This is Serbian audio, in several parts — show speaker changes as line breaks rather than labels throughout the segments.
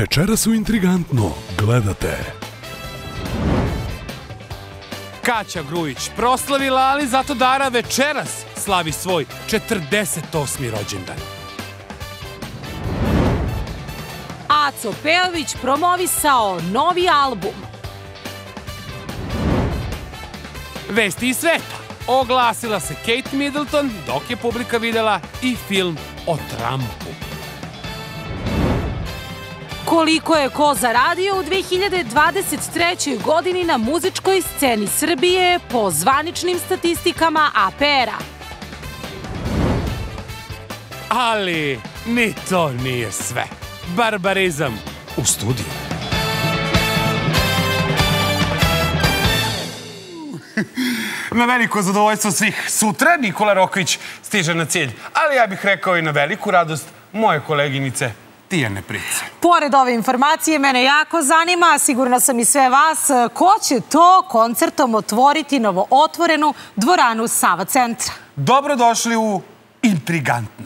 Večeras u Intrigantno gledate.
Kaća Grujić proslavila, ali zato Dara večeras slavi svoj 48. rođendan.
Aco Pejović promovisao novi album.
Vesti iz sveta. Oglasila se Kate Middleton dok je publika videla i film o Trumpu.
Koliko je ko zaradio u 2023. godini na muzičkoj sceni Srbije po zvaničnim statistikama APR-a.
Ali ni to nije sve. Barbarizam u studiju. Na veliko zadovoljstvo svih sutra Nikola Rokvić stiže na cilj, ali ja bih rekao i na veliku radost moje koleginice Tijane Price.
Pored ove informacije, mene jako zanima, sigurna sam i sve vas, ko će to koncertom otvoriti novootvorenu dvoranu Sava centra.
Dobrodošli u Intrigantno.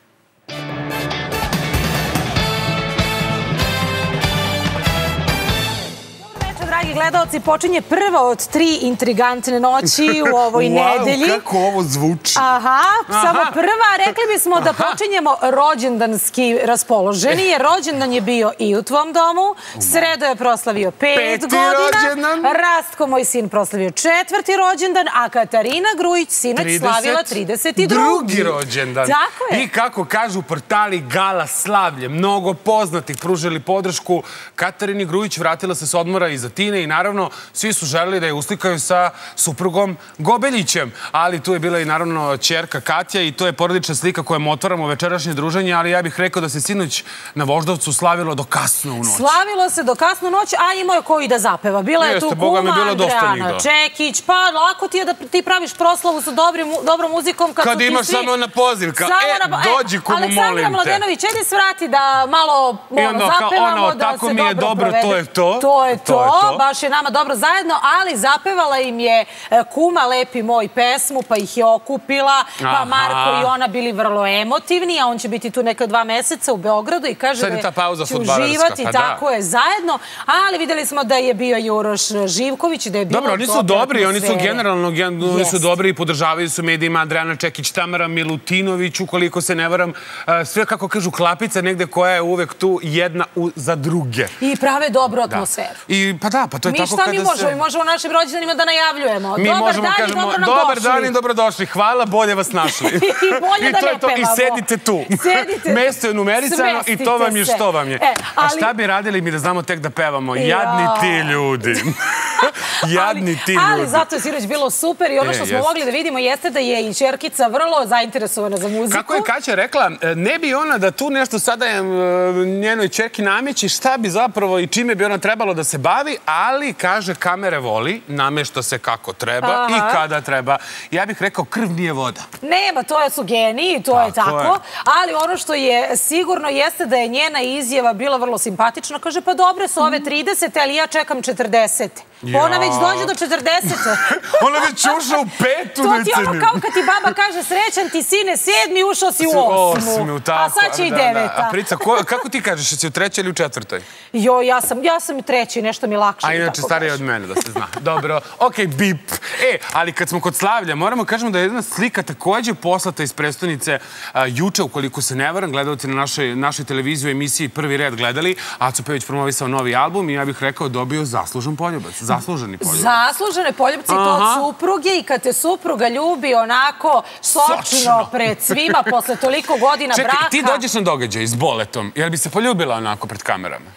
Dragi gledalci, počinje prva od 3 intrigantne noći u ovoj nedelji.
Wow, kako ovo zvuči.
Aha, samo prva. Rekli bismo da počinjemo rođendanski raspoloženi, jer rođendan je bio i u tvom domu. Sredo je proslavio 5 godina. Rastko, moj sin, proslavio 4. rođendan, a Katarina Grujić sinoć slavila 32.
drugi rođendan.
Tako je.
I kako kažu portali Gala slavlje, mnogo poznatih pružili podršku Katarini Grujić, vratila se s odmora iz Atine i naravno svi su želeli da je uslikaju sa suprugom Gobeljićem, ali tu je bila i naravno ćerka Katja i to je porodična slika kojom otvaramo večerašnje druženje, ali ja bih rekao da se sinoć na Voždovcu slavilo do kasno u noć.
Slavilo se do kasno u noć, a imao je ko i da zapeva. Bila je tu kuma Andreana Čekić, pa lako ti je da ti praviš proslavu sa dobrom muzikom
kad imaš samo na pozivka. Dođi kumu, molim te.
Aleksandra Mladenović, ajde svrati da malo zapevamo, da se dobro provede.
To je to.
To je to. Baš je nama dobro zajedno, ali zapevala im je kuma Lepi moj pesmu, pa ih je okupila, pa Marko i ona bili vrlo emotivni, a on će biti tu neka 2 meseca u Beogradu i kaže da će uživati, tako je, zajedno, ali videli smo da je bio i Uroš Živković, da je bilo...
Dobro, oni su dobri, oni su generalno dobri i podržavaju su medijima Andreana Čekić, Tamara Milutinović, ukoliko se ne varam, sve kako kažu klapica negde koja je uvek tu jedna za druge.
I prave dobru atmosferu.
Pa da, pa to je tako kada se...
Mi šta mi možemo? Mi možemo našim rođendanima da najavljujemo.
Mi možemo kažemo, dobar dan i dobrodošli. Hvala, bolje vas našli.
I bolje da ne pevamo.
I sedite tu. Mesto je numerisano i to vam je što vam je. A šta bi radili mi da znamo tek da pevamo? Jadni ti ljudi. Jadni ti ljudi.
Ali zato je sinoć bilo super i ono što smo mogli da vidimo jeste da je i ćerkica vrlo zainteresovana za muziku.
Kako je Kaća rekla, ne bi ona da tu nešto sada njenoj ćerki nameći, šta bi zapravo i čime bi ona trebalo da se bavi, ali, kaže, kamere voli, namešta se kako treba i kada treba. Ja bih rekao, krv nije voda.
Nema, to su geniji, to je tako, ali ono što je sigurno jeste da je njena izjava bila vrlo simpatična. Kaže, pa dobre su ove 30, ali ja čekam 40. Ona već dođe do 40.
Ona već ušla u 5.
To ti je ono kao kad ti baba kaže, srećan ti sine 7, ušao si u 8. A sad će i 9.
A Prica, kako ti kažeš, jesi u 3. ili u 4?
Jo, ja sam 3, nešto mi lakše.
A inače starija od mene, da se zna. Dobro, okej, bip. Ali kad smo kod slavlja, moramo kažemo da je jedna slika takođe poslata iz prestonice juče, ukoliko se ne varam, gledalci na našoj televiziji u emisiji Prvi red gledali, Aco Pejović promovisao novi album i ja bih rekao dobio zaslužen poljubac. Zasluženi poljubac.
Zaslužene poljubci, to od supruge i kad te supruga ljubi onako sočno pred svima posle toliko godina braka.
Čekaj, ti dođeš na događaj s Boletom, jel bi se poljubila onako pred kamerama?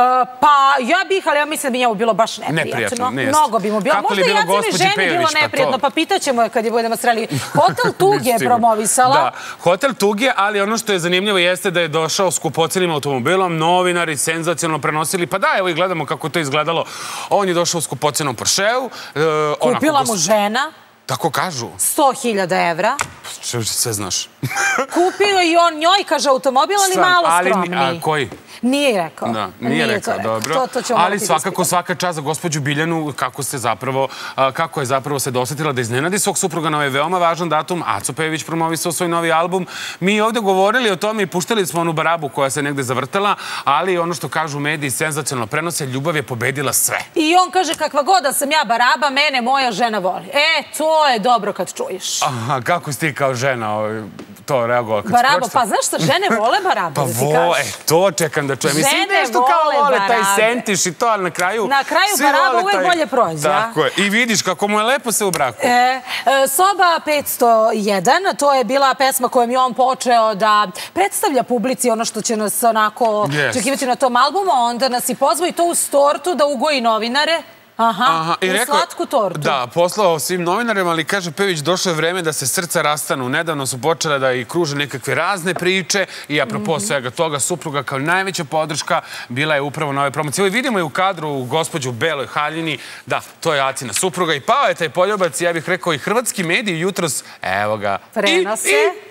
Pa ja bih, ali ja mislim da bi njemu bilo baš neprijatno. Mnogo bi mu bilo. Možda i Jacimi ženi bilo neprijatno, pa pitaćemo je kad je budemo sreli. Hotel Tuge je promovisala.
Da, Hotel Tuge, ali ono što je zanimljivo jeste da je došao skupocenim automobilom, novinari senzacionalno prenosili, pa da, evo i gledamo kako to izgledalo. On je došao u skupocenom Porscheu.
Kupila mu žena.
Tako kažu.
100.000 evra.
Sve znaš.
Kupio i on njoj, kaže, automobil, ali malo skromniji.
Koji?
Nije rekao.
Da, nije rekao, dobro. Ali svakako svaka čast za gospođu Biljanu kako je zapravo se dosetila da iznenadi svog supruga na ovaj veoma važan datum. Aco Pejević promovisao svoj novi album. Mi ovde govorili o tome i puštali smo onu barabu koja se negde zavrtala, ali ono što kažu mediji senzacionalno prenose, ljubav je pobedila sve.
I on kaže kakva god da sam ja baraba, mene moja žena voli. To je dobro kad čuješ.
Aha, kako si ti kao žena to reagovala?
Barabo, pa znaš šta, žene vole barabu, da ti kažeš.
To čekam da čujem. Mislim, nešto kao vole taj sentiš i to, ali na kraju...
Na kraju baraba uvek bolje prođe.
Tako je. I vidiš kako mu je lepo se u braku.
Soba 501, to je bila pesma kojom je on počeo da predstavlja publici ono što će nas onako čekivati na tom albumu, onda nas i pozvao i to uz tortu da ugoji novinare. Aha, u slatku tortu.
Da, poslao svim novinarima, ali kaže Pejević, došlo je vreme da se srca rastanu. Nedavno su počele da i kruže nekakve razne priče i apropo svega toga, supruga kao najveća podrška bila je upravo na ove promocije. Ovo vidimo i u kadru gospođu u beloj haljini. Da, to je Acina supruga i pao je taj poljubac, ja bih rekao i hrvatski mediji jutros, evo ga.
Prenose.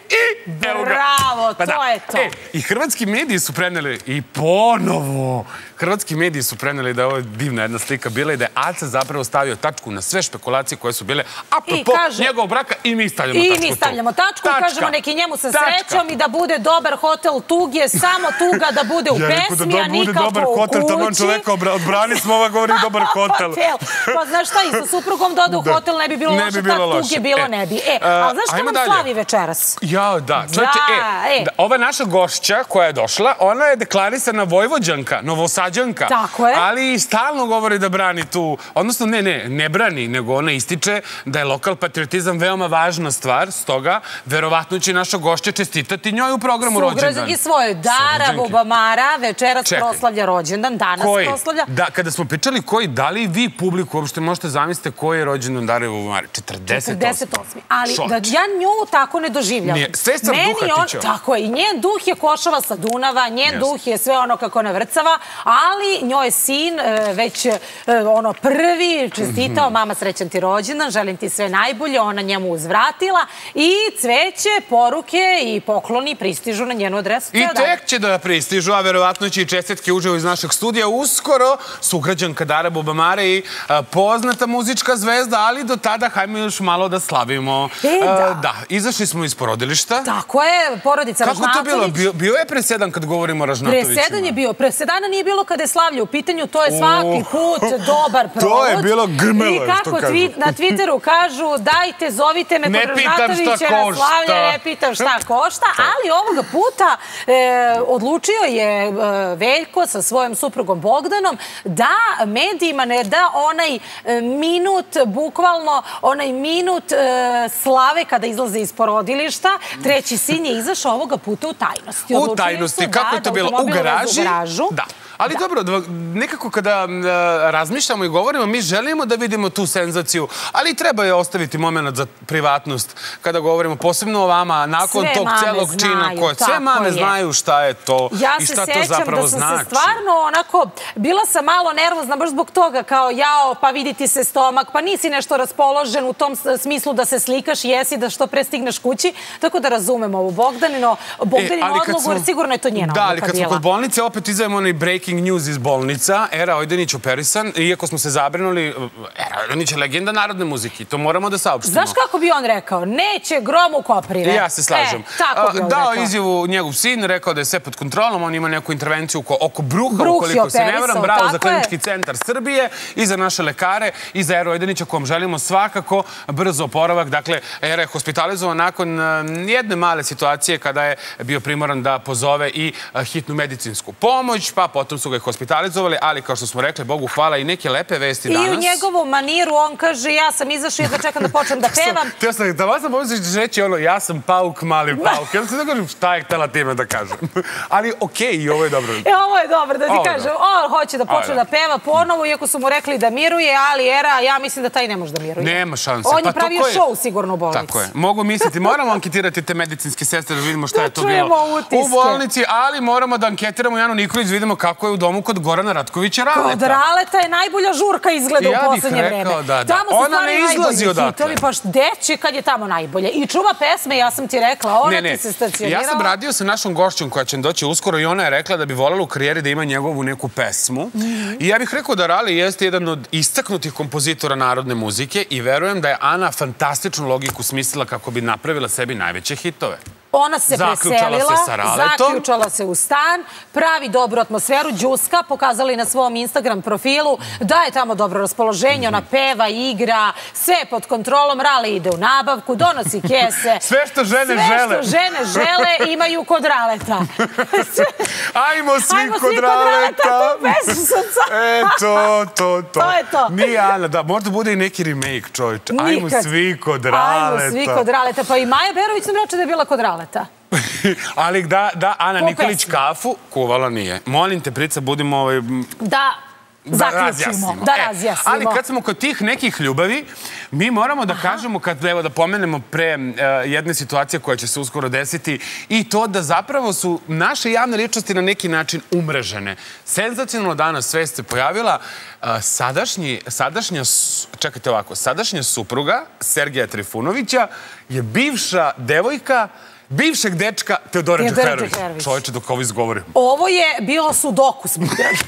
Bravo, to je to.
I hrvatski mediji su preneli i ponovo hrvatski mediji su preneli da je ovo divna jedna slika bila i da je Aca zapravo stavio tačku na sve špekulacije koje su bile apropo njegovog braka i mi stavljamo tačku.
I mi stavljamo tačku i kažemo neki njemu sa srećom i da bude dobar hotel tuge, samo tuga da bude u pesmi, a nikako u kući. Ja rekao da bude dobar hotel, tamo čoveka odbrani smo ova govori dobar hotel. Pa znaš šta, i sa suprugom doda u hotel ne bi bilo loše, tak tuge bilo ne bi. A znaš šta nam slavi večeras?
Jao, da. Ova naša gošća koja je došla, ona je deklarisana Vojvođanka, Novosađanka.
Tako je.
Ali stalno govori da brani tu, odnosno ne brani, nego ona ističe da je lokal patriotizam veoma važna stvar, stoga verovatno će naša gošća čestitati njoj u programu rođendan.
Sugrađanki svoje. Dara Bubamara večeras proslavlja rođendan, danas proslavlja.
Da, kada smo pričali koji, da li vi publiku uopšte možete zamisliti koji je rođendan Dare Bubamare? 48.
Ali da ja nju tako ne doživljam.
Svestan duha tičeo.
Tako je, i njen duh je Košava sa Dunava, njen duh je sve ono kako ona vrcava, ali njoj je sin već ono prvi čestitao, mama srećan ti rođendan, želim ti sve najbolje, ona njemu uzvratila i cveće, poruke i pokloni pristižu na njenu adresu.
I tek će da pristižu, a verovatno će i čestitke uživo iz našeg studija uskoro, sugrađanka Dara Bubamare i poznata muzička zvezda, ali do tada hajmo još malo da slavimo. Da, izašli smo iz porodilišta.
Tako je, porodica Ražnatović.
Kako to bilo? Bio je presedan kad govorimo o Ražnatovićima?
Presedan je bio. Presedana nije bilo kada je slavlje u pitanju, to je svaki put dobar provod.
To je bilo grmelo, što kažu.
I kako na Twitteru kažu, dajte, zovite me kod Ražnatovića na slavlje, ne pitam šta košta, ali ovoga puta odlučio je Veljko sa svojom suprugom Bogdanom da medijima ne da onaj minut, bukvalno onaj minut slave kada izlaze iz porodilišta. Treći sin je izašao ovoga puta u tajnosti.
U tajnosti, kako je to bilo? U garaži? Da. Ali dobro, nekako kada razmišljamo i govorimo, mi želimo da vidimo tu senzaciju, ali treba je ostaviti moment za privatnost kada govorimo, posebno o vama, nakon tog celog čina koje sve mame znaju šta je to i šta to zapravo znači.
Ja se sećam da sam se stvarno onako, bila sam malo nervozna baš zbog toga, kao jao, pa vidi ti se stomak, pa nisi nešto raspoložen u tom smislu da se slikaš i jesi da što pre stigneš kući, tako da razumem ovo Bogdanino odlogu, jer sigurno je to njena odluka bila.
Da, ali kad smo kod bolnice, opet izajemo onaj breaking news iz bolnica. Era Ojdanić operisan, iako smo se zabrinuli, Era Ojdanić je legenda narodne muzike, to moramo da saopštimo.
Znaš kako bi on rekao? Neće grom u koprive.
Ja se slažem.
Tako bi on rekao.
Dao izjavu njegov sin, rekao da je sve pod kontrolom, on ima neku intervenciju oko bruha, ukoliko se ne varam, bravo za Klinički centar Srbije i za naše lekare i za Eru Ojdanića, kom želimo svakako brzo oporavak. Dakle, Era je hospitalizovan nakon jedne male situacije kada je bio primoran da pozove i hitnu medicinsku pomoć, pa potom su ga hospitalizovali, ali kao što smo rekli, Bogu hvala, i neke lepe vesti danas.
I u njegovu maniru on kaže, ja sam izašao i da čekam da počnem da pevam.
Da vas sam pomisliš da reći ono, ja sam pauk, mali pauk. Ja sam da kažem šta je htela time da kažem. Ali okej, i ovo je dobro.
Ovo je dobro, da ti kažem. On hoće da počne da peva ponovo, iako su mu rekli da miruje, ali Era, ja mislim da taj ne može da miruje.
Nema šanse.
On je pravio šou sigurno u bolnici.
Tako je. Mogu misliti, moramo anketirati te medicinske sestre da vidimo šta je to bilo u bolnici, ali moramo da anketiramo Janu Nikolić, vidimo kako kako je u domu kod Gorana Ratkovića Raleta.
Kod Raleta je najbolja žurka izgleda u poslednje vreme.
Ja bih rekao da.
Ona
ne izlazi odatle.
Pa gde će kad je tamo najbolje? I čuva pesme, ja sam ti rekla, ona ti se stacionirala.
Ja sam radio sa našom gošćom koja će doći uskoro i ona je rekla da bi voljela u karijeri da ima njegovu neku pesmu. I ja bih rekao da Rale jeste jedan od istaknutih kompozitora narodne muzike i verujem da je Ana fantastičnu logiku smislila kako bi napravila sebi najveće hitove.
Ona se preselila, zaključala se u stan, pravi dobru atmosferu, đuska, pokazali na svom Instagram profilu, daje tamo dobro raspoloženje, ona peva, igra, sve pod kontrolom, Rale ide u nabavku, donosi kese.
Sve što žene žele.
Sve što žene žele imaju kod Raleta.
Ajmo svi kod Raleta.
To je to.
Nije Ana, da, možda bude i neki remake, čovječe. Ajmo svi kod Raleta.
Ajmo svi kod Raleta. Pa i Maja Berović nam reče da je bila kod Raleta.
Ali da, Ana Nikolić kafu kuvala nije. Molim te, Prica, budimo
da zaključimo, da razjasnimo.
Ali kad smo kod tih nekih ljubavi, mi moramo da kažemo, evo da pomenemo pre jedne situacije koja će se uskoro desiti, i to da zapravo su naše javne ličnosti na neki način umrežene. Senzacionalno danas svest se pojavila sadašnja supruga Sergeja Trifunovića je bivša devojka bivšeg dečka Teodora Džeferovića. Čovječe, dok ovo izgovorim.
Ovo je bilo sudoku smiljeno.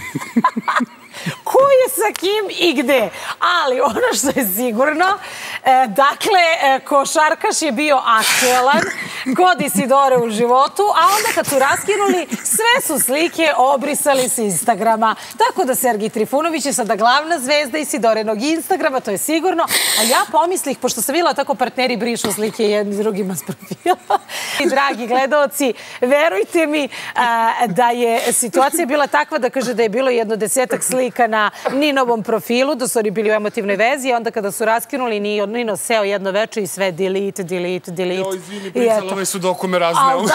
Ko je sa kim i gde? Ali ono što je sigurno, dakle, košarkaš je bio aktualan kod Isidore u životu, a onda kad su raskinuli, sve su slike obrisali s Instagrama. Tako da Sergej Trifunović je sada glavna zvezda Isidorenog Instagrama, to je sigurno. A ja pomislih, pošto sam bila tako partneri brišu slike jedni s drugima s profila. I dragi gledalci, verujte mi da je situacija bila takva da kaže da je bilo jedno 10-ak slika na Ninovom profilu, da su oni bili u emotivnoj vezi, a onda kada su raskinuli, Nino seo jedno veče i sve delete.
Jo, izvini, Prica, ali ovaj sudoku me razneo.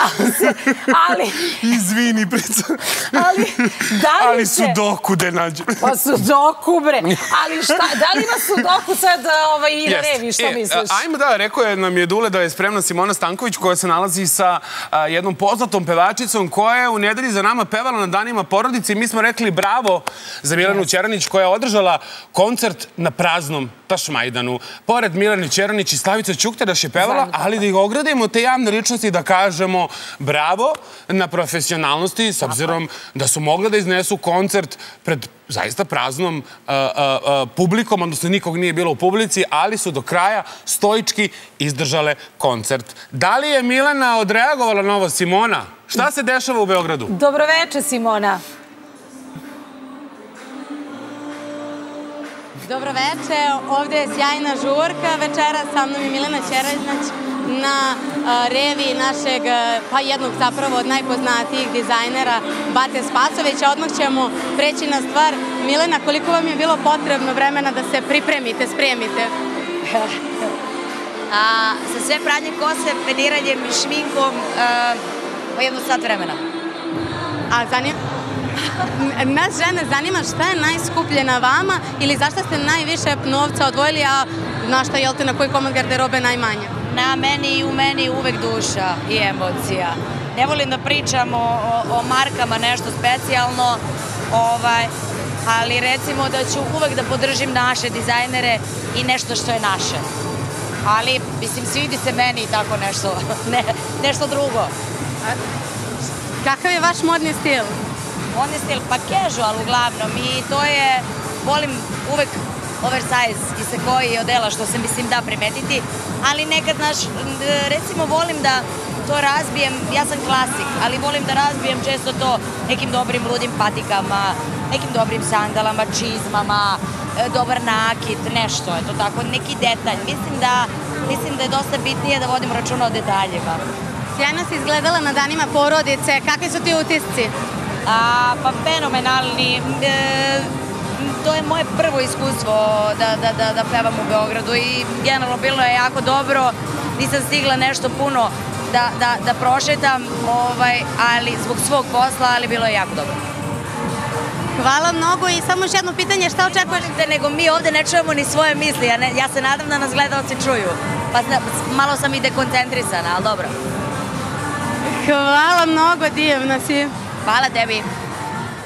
Izvini, Prica. Ali sudoku gde nađe.
Pa sudoku, bre. Ali šta, da li ima sudoku sad i na revi, što misliš?
Ajmo da, rekao nam je Dule da je spremna Simona Stanković koja se nalazi sa jednom poznatom pevačicom koja je u nedelji za nama pevala na danima porodice i mi smo rekli bravo za Milanu Ćeranić koja je održala koncert na praznom Tašmajdanu. Pored Milane Ćeranić i Slavica Ćukteraš je pevala, ali da ih ogradimo te javne ličnosti i da kažemo bravo na profesionalnosti, s obzirom da su mogli da iznesu koncert pred zaista praznom publikom, odnosno nikog nije bilo u publici, ali su do kraja stoički izdržale koncert. Da li je Milana odreagovala na ovo, Simona? Šta se dešava u Beogradu?
Dobroveče, Simona.
Dobroveče, ovde je sjajna žurka. Večera sa mnom je Milana Ćeranić na revi našeg, pa jednog zapravo od najpoznatijih dizajnera Bate Spasovića. Odmah ćemo preći na stvar. Milena, koliko vam je bilo potrebno vremena da se pripremite, spremite?
Sa sve pranje kose, pediranjem i šminkom, po 1 sat vremena.
A nas žene zanima šta je najskuplje na vama ili zašto ste najviše novca odvojili, a na šta, jel te, na koji komad garderobe najmanje?
Na meni i u meni uvek duša i emocija. Ne volim da pričam o markama nešto specijalno, ali recimo da ću uvek da podržim naše dizajnere i nešto što je naše. Ali, mislim, svidi se meni i tako nešto drugo.
Kakav je vaš modni stil?
Modni stil, pa casual uglavnom i to je, volim uvek oversize i sekoji i odela što se mislim da primetiti, ali nekad, recimo volim da to razbijem, ja sam klasik, ali volim da razbijem često to nekim dobrim ludim patikama, nekim dobrim sandalama, čizmama, dobar nakit, nešto, eto tako, neki detalj. Mislim da je dosta bitnije da vodim računa o detaljima.
Sjajno si izgledala na danima porodice, kakvi su ti utisci?
Pa fenomenalni. To je moje prvo iskustvo da pevam u Beogradu i generalno bilo je jako dobro. Nisam stigla nešto puno da prošetam, ali zbog svog posla, ali bilo je jako dobro.
Hvala mnogo i samo još jedno pitanje, šta očekuješ?
Nego mi ovde ne čujemo ni svoje misli, ja se nadam da nas gledalci čuju, pa malo sam i dekoncentrisana, ali dobro.
Hvala mnogo, divna si.
Hvala tebi.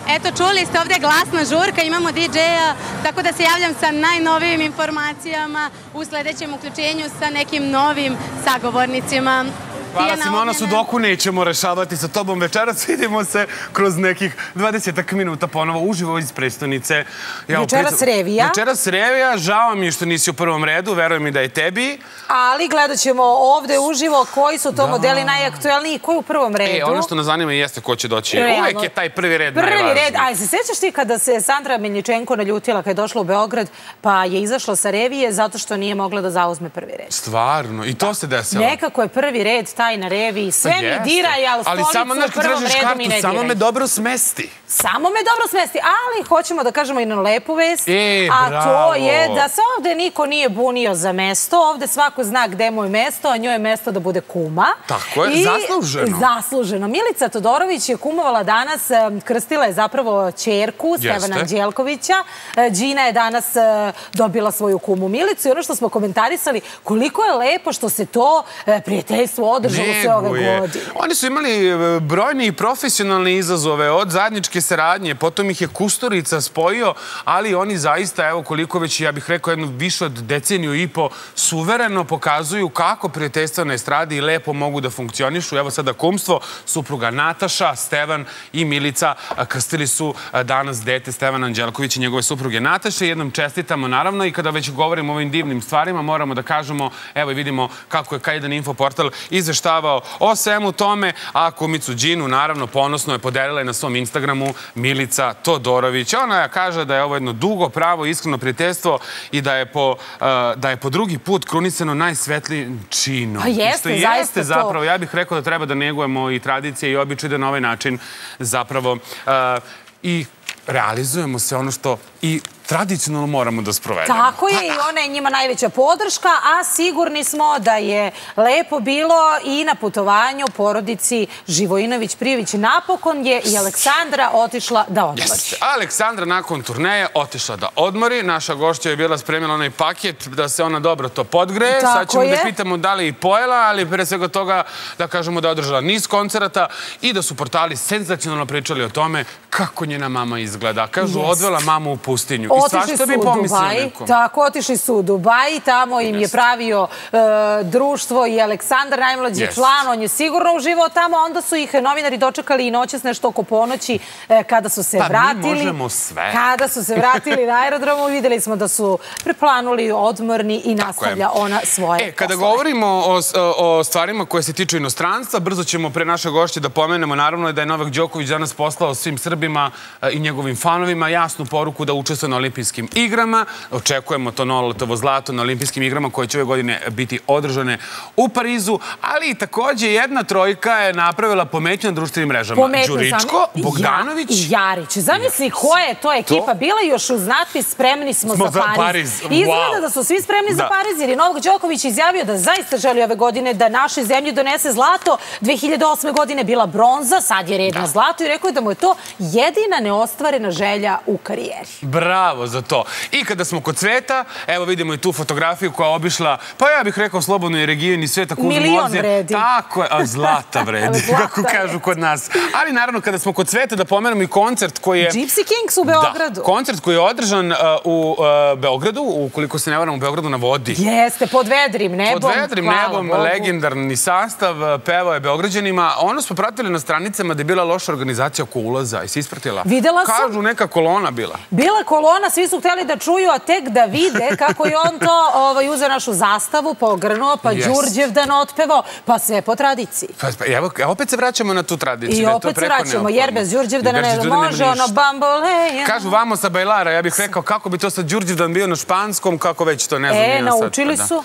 Eto, čuli ste ovde glasna žurka, imamo DJ-a, tako da se javljam sa najnovijim informacijama u sledećem uključenju sa nekim novim sagovornicima.
Hvala Simona, Sudoku nećemo rešavati sa tobom večeras. Vidimo se kroz nekih 20 minuta ponovo uživo iz prestonice.
Večeras revija.
Večeras revija. Žao mi je što nisi u prvom redu, verujem mi da je tebi.
Ali gledat ćemo ovde uživo koji su to modeli najaktuelniji i koji u prvom redu.
Ono što nas zanima jeste ko će doći. Uvek je taj prvi red najvažniji.
Prvi red. Aj, se sećaš ti kada se Sandra Meljičenko naljutila kada je došla u Beograd, pa je izašla sa revije zato što nije mogla da zauzme prvi red?
Stvarno? I to se desilo?
Nekako je prvi red taj na reviji. Sve mi diraj, ali stolicu u prvom redu mi ne diraj.
Samo me dobro smesti.
Samo me dobro smesti, ali hoćemo da kažemo i na lepu vest, a to je da se ovde niko nije bunio za mesto, ovde svako zna gde mu je mesto, a njoj je mesto da bude kuma.
Tako je, zasluženo.
Zasluženo. Milica Todorović je kumovala danas, krstila je zapravo ćerku Stevana Anđelkovića. Đina je danas dobila svoju kumu Milicu i ono što smo komentarisali, koliko je lepo što se to prijateljstvo održalo sve ove godine.
Oni su imali brojne i profesionalne izazove od zajedničke saradnje, potom ih je Kusturica spojio, ali oni zaista, evo koliko već, ja bih rekao, jednu više od deceniju i po, suvereno pokazuju kako prijateljstva na estradi i lepo mogu da funkcionišu. Evo sada kumstvo, supruga Nataša, Stevan i Milica krstili su danas dete Stevan Anđelković i njegove supruge Nataše. Jednom čestitamo, naravno, i kada već govorimo o ovim divnim stvarima, moramo da kažemo, evo i vidimo kako je K1 Info portal izveštavao o svemu tome, a kumicu Đinu, naravno, ponosno je podelila i na svom Instagramu Milica Todorović. Ona kaže da je ovo jedno dugo, pravo, iskreno prijateljstvo i da je po drugi put krunisano najsvetlijim činom.
Pa jeste, zaista to.
Zapravo, ja bih rekao da treba da negujemo i tradicije i običaje da na ovaj način zapravo i realizujemo se ono što i tradicionalno moramo da sprovedemo.
Tako je, i ona je njima najveća podrška, a sigurni smo da je lepo bilo i na putovanju porodici Živojinović-Prijović. Napokon je i Aleksandra otišla da odmori.
Aleksandra nakon turneje otišla da odmori. Naša gošća je bila spremila onaj paket da se ona dobro to podgreje. Sad ćemo da pitamo da li je i pojela, ali pre svega toga da kažemo da je održala niz koncerata i da su portali senzacionalno pričali o tome kako njena mama izgleda. Kažu, odvela mamu u pustinju.
Otišli su u Dubai, tako, otišli su u Dubai, tamo im je pravio društvo i Aleksandar, najmlađi član, on je sigurno uživao tamo, onda su ih novinari dočekali i noćas nešto oko ponoći kada su se vratili.
Pa mi možemo sve.
Kada su se vratili na aerodromu, videli smo da su preplanuli odmorni i nastavlja ona svoje poslove.
Kada govorimo o stvarima koje se tiču inostranstva, brzo ćemo pre naše gošće da pomenemo, naravno, da je Novak Đoković danas poslao svim Srbima i njegovim fanovima jasnu poruku da učestvuje na Olimpijskim igrama. Očekujemo to Noletovo zlato na Olimpijskim igrama koje će ove godine biti održane u Parizu, ali i takođe jedna trojka je napravila pometnju na društvenim mrežama. Đuričko, Bogdanović
i Jarić. Zamisli koja je to ekipa bila još uz natpis spremni smo za Pariz. Izgleda da su svi spremni za Pariz jer je Novak Đoković izjavio da zaista želi ove godine da našoj zemlji donese zlato. 2008. godine bila bronza, sad je red na zlato i rekao je da mu je to jedina neostvarena želja u karijeri.
Bravo za to. I kada smo kod sveta, evo vidimo i tu fotografiju koja je obišla, pa ja bih rekao slobodno i region i sveta kužimo obzir.
Milion vredi.
Tako je, a zlata vredi, kako kažu kod nas. Ali naravno kada smo kod sveta da pomenemo i koncert koji je...
Gypsy Kings u Beogradu.
Da, koncert koji je održan u Beogradu, ukoliko se ne varam u Beogradu na vodi.
Jeste, pod vedrim nebom.
Pod vedrim nebom, legendarni sastav, pevao je Beograđanima. Ono smo pratili na stranicama da je bila loša organizacija oko ulaza i se ispratila.
Videla sam.
Kažu neka kolona bila.
Bila kolona, svi su hteli da čuju, a tek da vide kako je on to uzeo našu zastavu, pogrnuo, pa Đurđevdan otpevao, pa sve po tradiciji.
Evo, opet se vraćamo na tu tradiciju.
I opet se vraćamo, jer bez Đurđevdana ne može, ono bamboleja.
Kažu vamo sa bajlara, ja bih rekao kako bi to sad Đurđevdan bio na španskom, kako već to, ne znam.
Naučili su,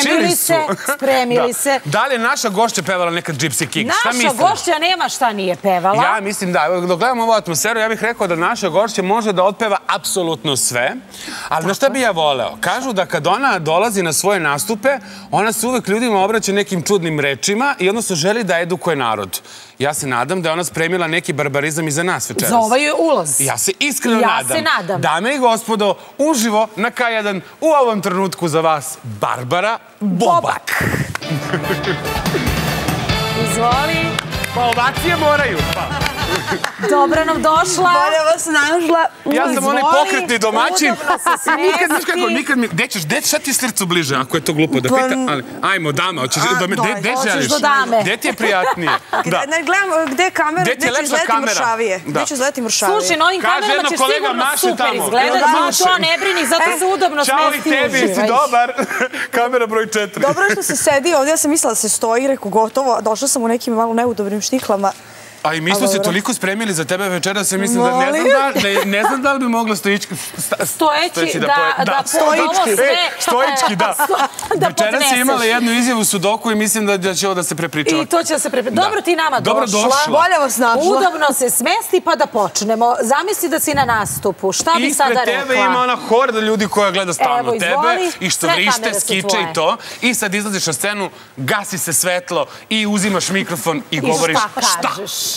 spremili se.
Da li je naša gošća pevala nekad Gypsy Kings?
Naša gošća nema šta nije pevala.
Ja mislim da, dok gledamo ovu atmosferu, ja bih rekao da naša gošća može da otpeva apsolutno sve, ali na šta bi ja voleo? Kažu da kad ona dolazi na svoje nastupe, ona se uvek ljudima obraća nekim čudnim rečima i odnosno želi da edukuje narod. Ja se nadam da je ona spremila neki barbarizam i za nas večeras.
Za ovaj je ulaz.
Ja se iskreno nadam. Dame i gospodo, uživo na K1 u ovom trenutku za vas Barbara Bobak.
Izvoli.
Pa ovacije moraju.
Dobro nam došla.
Bolje vas našla.
Ja sam onaj pokretni domaćin.
Udobno se smesti.
Nikad mi... Gde ćeš, šta ti je srcu bliže, ako je to glupo da pita? Ajmo, dama, hoćeš gde želiš?
do dame.
Gde ti je prijatnije?
Ne gledam gde je kamera,
Gde ti je
gde će
lepša
izleti
kamera?
mršavije.
Da.
Gde će izleti mršavije.
Slušaj, na ovim
Kaže
kamerama
jedno
ćeš
kolega,
sigurno
maše
super
tamo.
izgledati.
Maše.
To ne brini, zato se udobno
Ćao i
smesti
tebi, si
uživaj.
dobar. Kamera broj 4.
Dobro je što se sedi ovdje, ja sam mislila da se stoji, reku gotovo, došla sam u nekim malo neudobnim štiklama.
A i mi smo se toliko spremili za tebe večera, se mislim da ne znam da li bi mogla stojički...
Stojeći, da
Stojički, da. Večera si imala jednu izjavu sudoku i mislim da će ovo da se prepričava.
I to će se prepričava. Dobro ti nama
Dobro došla.
Bolje vas našla.
Udobno se smesti pa da počnemo. Zamisli da si na nastupu. Šta bi sada rekla?
Ispred tebe ima ona horda ljudi koja gleda stalno tebe i što vrište, skiče i to. I sad izlaziš na scenu, gasi se svetlo i uzimaš mikrofon i govoriš šta.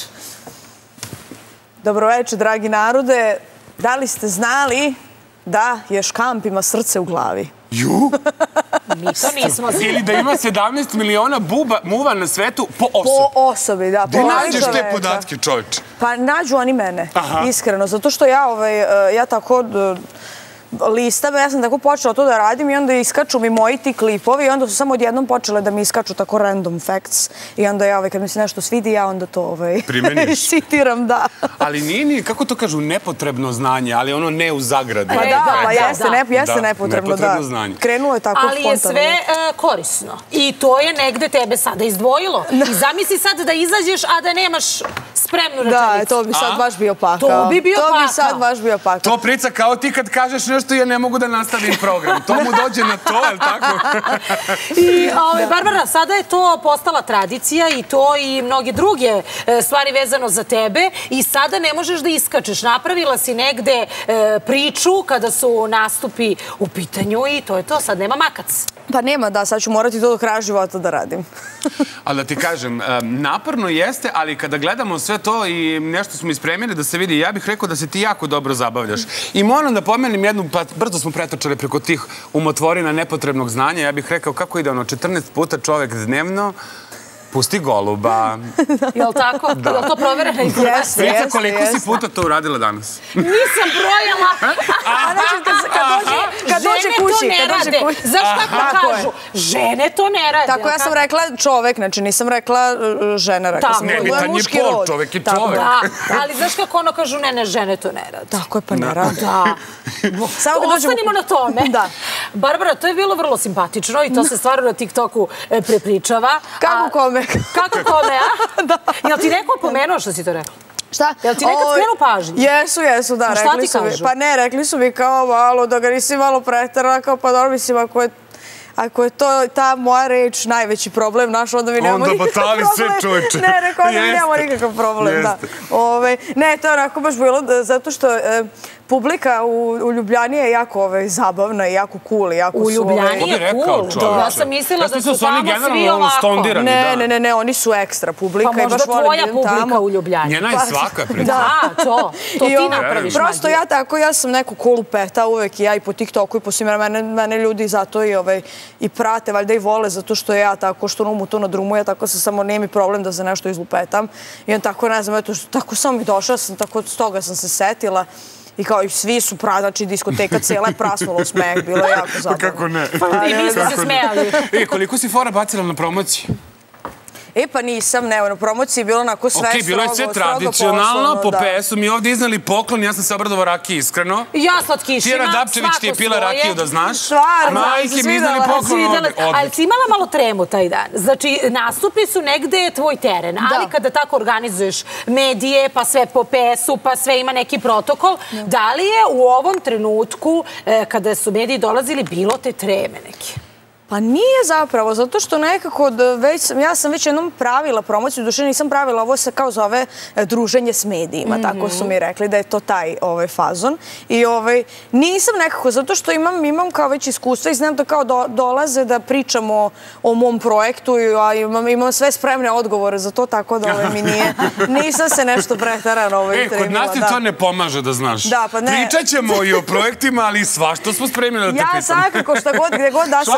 Dobroveče, dragi narode. Da li ste znali da je škamp ima srce u glavi?
Ju?
Mi to nismo znali.
Ili da ima 17 miliona muva na svetu po osobi.
Po osobi, da.
Gde nađeš te podatke, čovječe?
Pa nađu oni mene, iskreno. Zato što ja tako listam, ja sam tako počela to da radim i onda iskaču mi moji ti klipovi i onda su samo odjednom počele da mi iskaču tako random facts i onda ja, kad mi se nešto svidi, ja onda to citiram, da.
Ali nije, kako to kažu, nepotrebno znanje, ali ono ne u zagradi.
Pa da, pa jeste nepotrebno, da. Krenulo je tako spontano.
Ali je sve korisno. I to je negde tebe sada izdvojilo. I zamisli sad da izađeš, a da nemaš spremnu rečenicu.
Da, to bi sad baš bio pakao.
To bi bio pakao.
To bi sad baš bio pakao.
To priča kao ti kad kažeš nešto ja ne mogu da nastavim program. To mu dođe na to, je li tako?
I, Barbara, sada je to postala tradicija i to i mnoge druge stvari vezano za tebe i sada ne možeš da iskačeš. Napravila si negde priču kada su nastupi u pitanju i to je to. Sad nema makac.
Pa nema, da, sad ću morati to do kraja života da radim.
Ali da ti kažem, naporno jeste, ali kada gledamo sve to i nešto smo ispremili da se vidi, ja bih rekao da se ti jako dobro zabavljaš. I moram da pomenem jednu, pa brzo smo pretočali preko tih umotvorina nepotrebnog znanja, ja bih rekao kako ide ono 14 puta čovek dnevno, pusti goluba.
Jel' tako? Jel' to proverena informacija?
Prica, koliko si puta to uradila danas?
Nisam brojala.
Kad dođe kući.
Žene to ne rade. Zašto tako kažu? Žene to ne rade.
Tako, ja sam rekla čovek, znači nisam rekla žena.
Ne, bitan je pol, čovek je čovek.
Da, ali znaš kako ono kažu, ne, žene to ne rade.
Tako je, pa ne rade.
Da. Ostanimo na tome. Barbara, to je bilo vrlo simpatično i to se stvarno na TikToku prepričava.
Kako kome?
Kako kome, a? Jel ti neko pomenuo što si to rekla?
Šta?
Jel ti nekad skrenu pažnju?
Jesu, da, rekli su mi. Pa ne, rekli su mi kao malo, da ga nisi malo preterala, kao pa dobro, mislim, ako je to ta moja reč najveći problem naš, onda mi nemamo nikakav problem.
Onda batali sve čovječe.
Ne, rekao, onda mi nemamo nikakav problem, da. Ne, to je onako baš bilo, zato što publika u Ljubljani je jako zabavna i jako cool.
U Ljubljani je cool. Ja sam mislila da su tamo svi ovako.
Ne, oni su ekstra publika.
Pa možda tvoja publika u Ljubljani.
Njena je svaka priča.
Da, to ti napraviš.
Prosto ja sam neku cool peta uvek i ja i po TikToku i po svima. Mene ljudi zato i prate, valjda i vole, zato što ja tako što umu to nadrumuja, tako se samo nije mi problem da za nešto izlupetam. I on tako, ne znam, tako sam mi došla, tako s toga sam se setila. I kao i svi su znači diskoteka cijela je prasnula u smeh, bilo je jako zabavno.
Kako ne?
I mi smo se smejali.
Koliko si fora bacila na promociji?
Pa nisam, ne, na promociji je bilo onako sve strogo,
bilo je sve tradicionalno, po PS-u, mi ovdje iznali poklon, ja sam se obradovao rakiji, iskreno.
Ja slatkišina,
Tijera Dapčević ti je pila rakiju, da znaš.
Stvarno,
majke, mi iznali poklon ovdje.
Ali si imala malo tremu taj dan. Znači, nastupi su negde tvoj teren, ali kada tako organizuješ medije, pa sve po PS-u, pa sve ima neki protokol, da li je u ovom trenutku, kada su mediji dolazili, bilo te treme neke?
Pa nije zapravo, zato što nekako, ja sam već jednom pravila promociju, duše nisam pravila, ovo se kao zove druženje s medijima, tako su mi rekli da je to taj fazon. I nisam nekako, zato što imam kao već iskustva i znam da kao dolaze da pričamo o mom projektu, a imam sve spremne odgovore za to, tako da mi nisam se nešto pretarano tremila.
Kod nas ti to ne pomaže da znaš. Pričat ćemo i o projektima, ali svašta smo spremili da te pitamo.
Ja svakako šta god, gde god da sam, ja se ponašam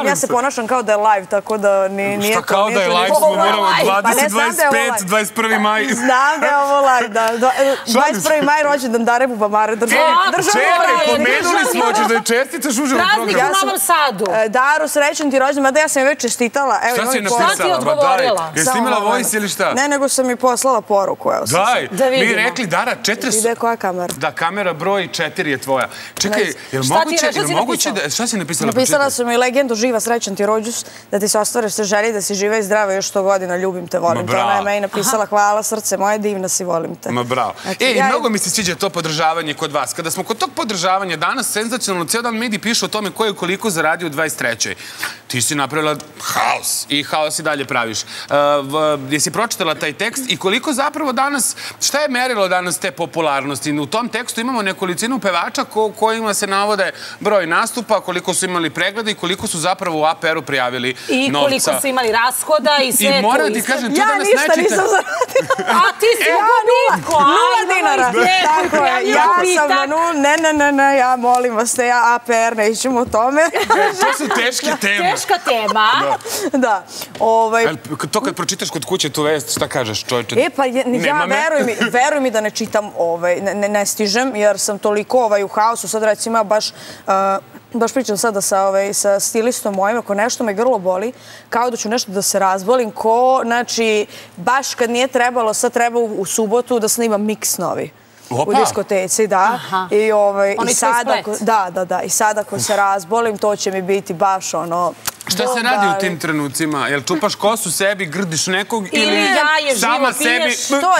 ponašam kao da je live, tako da nije to...
Šta kao da je live, smo moramo 20, 25, 21. maj.
Znam da je ovo live, da. 21. maj rođendan Dare Bubamare.
Čekaj, pomenuli smo, hoćeš da je čestitaš uživo program.
Praznik u Novom Sadu.
Daro, srećan ti rođendan, mada ja sam je već čestitala.
Šta si napisala?
Šta ti odgovorila?
Jesi imala voice ili šta?
Ne, nego sam mi poslala poruku.
Daj, mi rekli, Dara, 4...
Ide koja kamera?
Da, kamera broj 4 je tvoja. Čekaj, je li moguće da... Šta si napisala?
Napisala sam i legendu živa, srećan ti rođus, da ti se ostvare sve želje, da si živa i zdrava još 100 godina, ljubim te, volim te. Ona je meni napisala, hvala srce moje, divna si, volim te.
Ma bravo. I mnogo mi se sviđa to podržavanje kod vas. Kada smo kod tog podržavanja danas, senzacionalno, cijel dan mediji pišu o tome ko je koliko zaradio u 23. Ti si napravila haos i haos i dalje praviš. Jesi pročitala taj tekst i koliko zapravo danas, šta je merilo danas te popularnosti? U tom tekstu imamo nekolicinu pevača kojima se navode broj nastupa, koliko su imali pregleda i koliko su zapravo u APR-u prijavili novca.
I koliko su imali rashoda i sve to.
I moram ti kažem, to danas
ništa nisam zaradila.
A ti si niko.
0 dinara. Tako je, ja sam na ne, ja molim vas te, ja APR, nećemo o tome.
To su teške teme.
Teška tema.
Da.
To kad pročitaš kod kuće tu vest, šta kažeš, čovječe?
E pa ja, veruj mi da ne čitam, ne stižem, jer sam toliko u haosu. Sad recimo baš pričam sada sa stilistom mojim, ako nešto me grlo boli, kao da ću nešto da se razbolim, znači, baš kad nije trebalo, sad treba u subotu da snimam miks novi. U diskoteci, da.
Oni tvoj splet.
Da. I sad ako se razbolim, to će mi biti baš ono...
Šta se radi u tim trenucima? Jel čupaš kosu sebi, grdiš nekog ili sama sebi...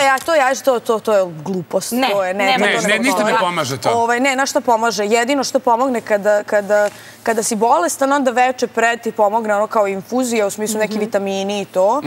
To je glupost.
Ne, ništa ne pomaže to.
Ne, na što pomaže? Jedino što pomogne kada si bolestan, onda veče pred ti pomogne ono kao infuzija, u smislu neki vitamini i to.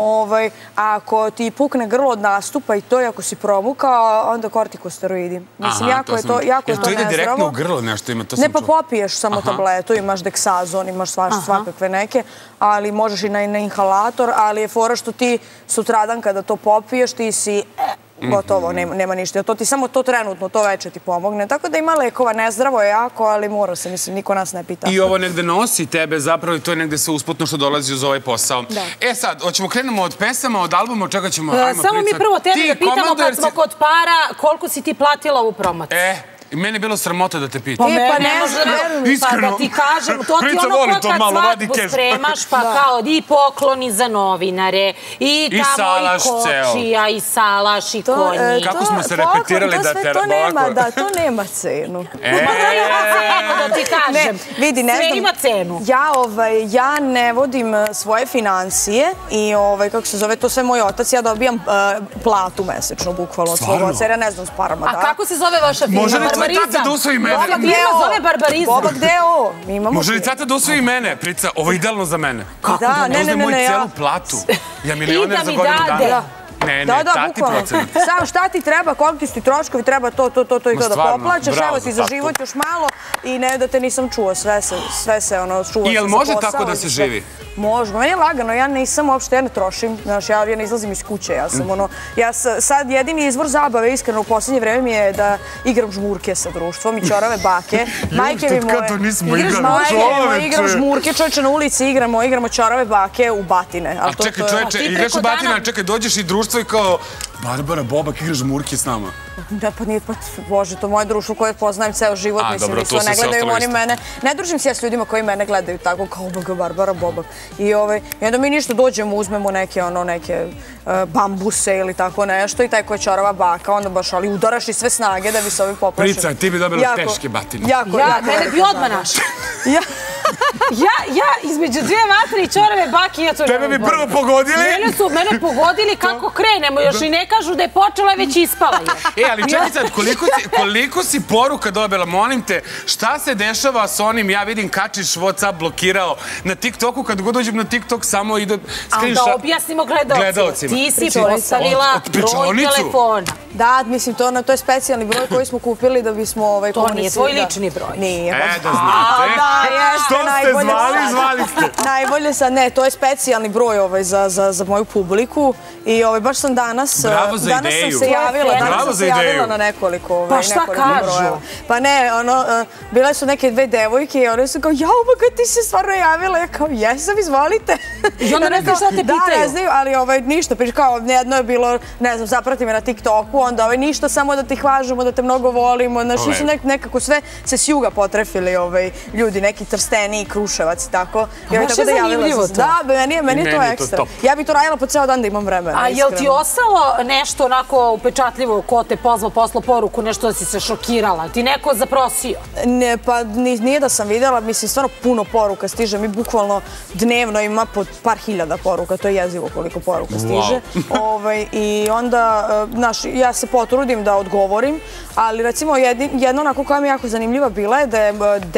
A ako ti pukne grlo od nastupa i to, i ako si promukao, onda kortikosteroidi. Mislim, jako je to nezdravo.
To ide direktno u grlo nešto ima?
Ne, pa popiješ samo tabletu, imaš deksazon, imaš svakakve neke, ali možeš i na inhalator, ali je fora što ti sutradan kada to popiješ, ti si gotovo, nema ništa. To ti samo to trenutno, to veče ti pomogne. Tako da ima lekova, nezdravo je jako, ali mora se, mislim, niko nas ne pita.
I ovo negde nosi tebe zapravo i to je negde se usputno što dolazi uz ovaj posao. E sad, hoćemo krenemo od pesama, od albuma, od čega ćemo...
Samo mi prvo tebe da pitamo kad smo kod para, koliko si ti platila ovu promociju?
Meni je bilo sramota da te pitam.
Pa ne može da ti kažem. To ti ono kad svadbu spremaš, pa kao i pokloni za novinare, i tamo i kočija, i salaš, i konji.
Kako smo se repetirali da te...
Da, to nema cenu.
Da ti kažem. Sve ima cenu.
Ja ne vodim svoje financije i, kako se zove, to sve moj otac. Ja dobijam platu mesečno, bukvalno od svog oca, jer ja ne znam s parama.
A kako se zove vaša firma?
Tata da usvoji mene.
Boba Firma zove barbarizam.
Boba, gde je ovo?
Može li tata da usvoji mene, Prica? Ovo je idealno za mene.
Kako da?
Ne, uzme moju celu platu. Ja milioner za godinu dana. Ne, tati procenat.
Sam šta ti treba, koliko ti troškovi, treba to i to da poplaćaš, evo ti za život još malo i ne da te nisam čuo, sve se čuva se za posao.
I jel može tako da se živi?
Može, meni je lagano, ja nisam uopšte, ja ne trošim, znaš, ja ne izlazim iz kuće, ja sad jedini izvor zabave, iskreno, u poslednje vreme mi je da igram žmurke sa društvom i čorave bake. Majke mi moje, igram žmurke, čovječe na ulici, igramo čorave bake u batine.
A čekaj, čovječe, igraš u batine, čekaj, dođeš i društvo i kao Barbara Bobak igra žmurke s nama.
Da, pa nije, pa Bože, to moje društvo koje poznajem ceo život, mislim, ne gledaju oni mene. Ne družim se ja s ljudima koji mene gledaju tako kao Barbara Bobak. I onda mi ništa dođemo, uzmemo neke bambuse ili tako nešto i taj koja je čorava baka, onda baš, ali udaraš i sve snage da bi se ovi poplašili.
Prica, ti bi dobila teške batine.
Mene bi odmah našla. Ja između dvije vatre i čorave baki, ja to ne mogu.
Tebe bi prvo pogodili?
Mene pogodili kako krenemo, još i ne kažu da je počela, već ispala je.
Ali čekaj sad, koliko si poruka dobila, molim te, šta se dešava s onim, ja vidim kačiš Whatsapp blokirao na TikToku, kad god dođem na TikTok samo ide screenshot.
A da objasnimo gledalcima. Ti si postavila broj telefona.
Da, mislim, to je specijalni broj koji smo kupili da bismo...
To nije tvoj lični broj.
Nije.
Da znate.
Da, jeste
zvali ste.
Najbolje sad, ne, to je specijalni broj za moju publiku i baš sam danas...
Bravo za ideju.
Danas sam se javila na nekoliko
Pa šta kažu?
Pa ne, bile su neke dve devojke i one su kao, jao, pa ti se stvarno javila. Ja kao, jesam, izvolite.
I onda ne znaš šta te pitaju.
Da, ne znaju, ali ništa. Kao, jedno je bilo, ne znam, zaprati me na TikToku, onda ništa, samo da ti hvažemo, da te mnogo volimo. Znači, su nekako sve se s juga potrefili ljudi, neki Trsteni, Kruševac i tako.
Baš je zanimljivo to.
Da, meni je to ekstra. Ja bi to radila po ceo dan da imam vremena.
A je li ti ostalo nešto onako upečatljivo ko te pozvao, poslao poruku, nešto da si se šokirala? Ti neko zaprosio? Ne,
pa nije da sam videla, mislim, stvarno puno poruka stiže. Mi bukvalno dnevno ima po par hiljada poruka, to je jezivo koliko poruka stiže. I onda, znaš, ja se potrudim da odgovorim, ali recimo jedna onako koja mi je jako zanimljiva bila je da je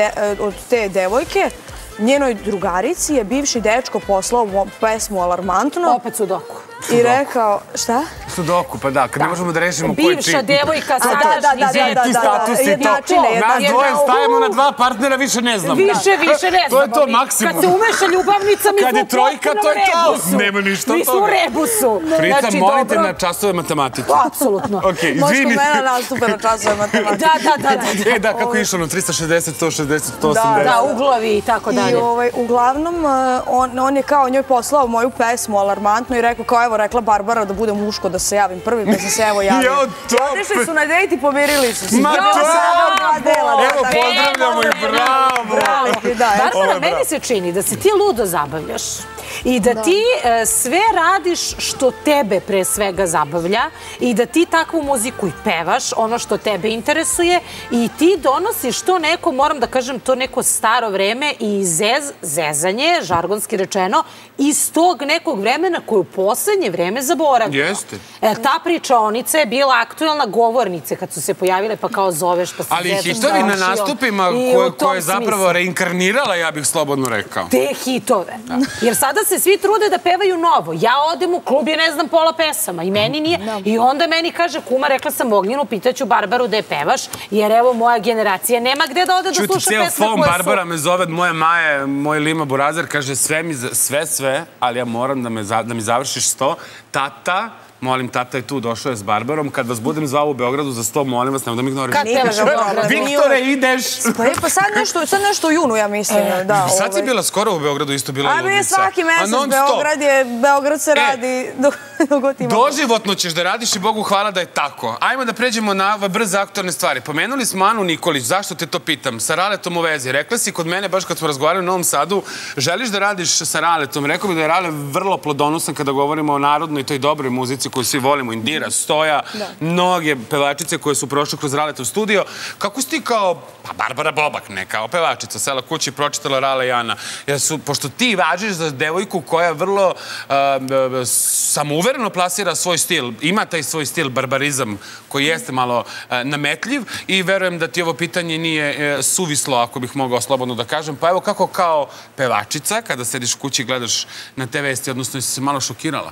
od te devojke njenoj drugarici je bivši dečko poslao pesmu Alarmantno.
Opet Sudoku.
I rekao, šta?
Sudoku, pa da, kad ne možemo da rešimo koji čin.
Bivša devojka, sadašnji
dete. Ti status i to. Nas dvoje stavimo na dva partnera, više ne znamo.
Više ne znamo.
To je to maksimum.
Kad se umeša ljubavnica, mi smo potpuno u rebusu.
Nema ništa od toga.
Mi smo u rebusu.
Frica, molite na časove matematike.
Apsolutno.
Možemo mene nastupe na časove matematike.
Da.
Da, kako je išlo, 360, 160, 180.
Da, uglovi i tako dalje.
I uglavnom, on je kao njoj poslao moju pesmu Alarmantno i rekao kao, evo, rekla Barbara da bude muško, da se javim prvi, pa sam se evo javim. Odešli su na dejt i pomirili su se.
Ma to! Evo, pozdravljamo i bravo!
Barbara, meni se čini da se ti ludo zabavljaš i da ti sve radiš što tebe pre svega zabavlja i da ti takvu muziku i pevaš, ono što tebe interesuje i ti donosiš to neko, moram da kažem, to neko staro vreme i zezanje, žargonski rečeno, iz tog nekog vremena koje u poslednje vreme zaboravljamo.
Jeste.
Ta pričaonica je bila aktuelna govornice kad su se pojavile pa kao zoveš pa se zezaš.
Ali i hitovi na nastupima koje je zapravo reinkarnirala, ja bih slobodno rekao.
Te hitove. Jer sada se svi trude da pevaju novo. Ja odem u klub i ne znam pola pesama i meni nije. I onda meni kaže kuma, rekla sam Ognjenu, pitaću Barbaru da je pevaš, jer evo moja generacija nema gde da ode da sluša pesme koje su.
Čuti, cijel Barbara me zove od moje maje, moj Lima Burazer, kaže sve, ali ja moram da mi završiš 100. Tata, molim, tata je tu, došao je s Barbarom. Kad vas budem zvao u Beogradu za 100, molim vas, nemoj da mi ignoriš.
Kad pevaš u Beogradu?
Viktore, ideš!
Pa sad nešto u junu, ja mislim.
Sad si bila skoro u Beogradu, isto bila ludica.
A mi svaki mesec Beograd se radi dok ima.
Doživotno ćeš da radiš i Bogu hvala da je tako. Ajmo da pređemo na brze aktualne stvari. Pomenuli smo Anu Nikolić, zašto te to pitam? Sa Raletom u vezi. Rekla si kod mene, baš kad smo razgovarali u Novom Sadu, želiš da radiš sa Raletom. Rekao bih da je Rale vrlo plodonosan kada govorimo o narodnoj i toj dobroj muzici koju svi volimo, Indira, Stoja, mnoge pevačice koje su prošle kroz Raletov studio. Kako si ti kao, pa Barbara Bobak, ne kao pevačica, sela kući pročitala Rale i Ana, pošto ti važiš za devojku koja vrlo samouvereno plasira svoj stil, ima taj svoj stil, barbarizam, koji jeste malo nametljiv i verujem da ti ovo pitanje nije suvislo, ako bih mogao slobodno da kažem. Pa evo kako kao pevačica, kada sediš u kući i gledaš na te vesti, odnosno si se malo šokirala?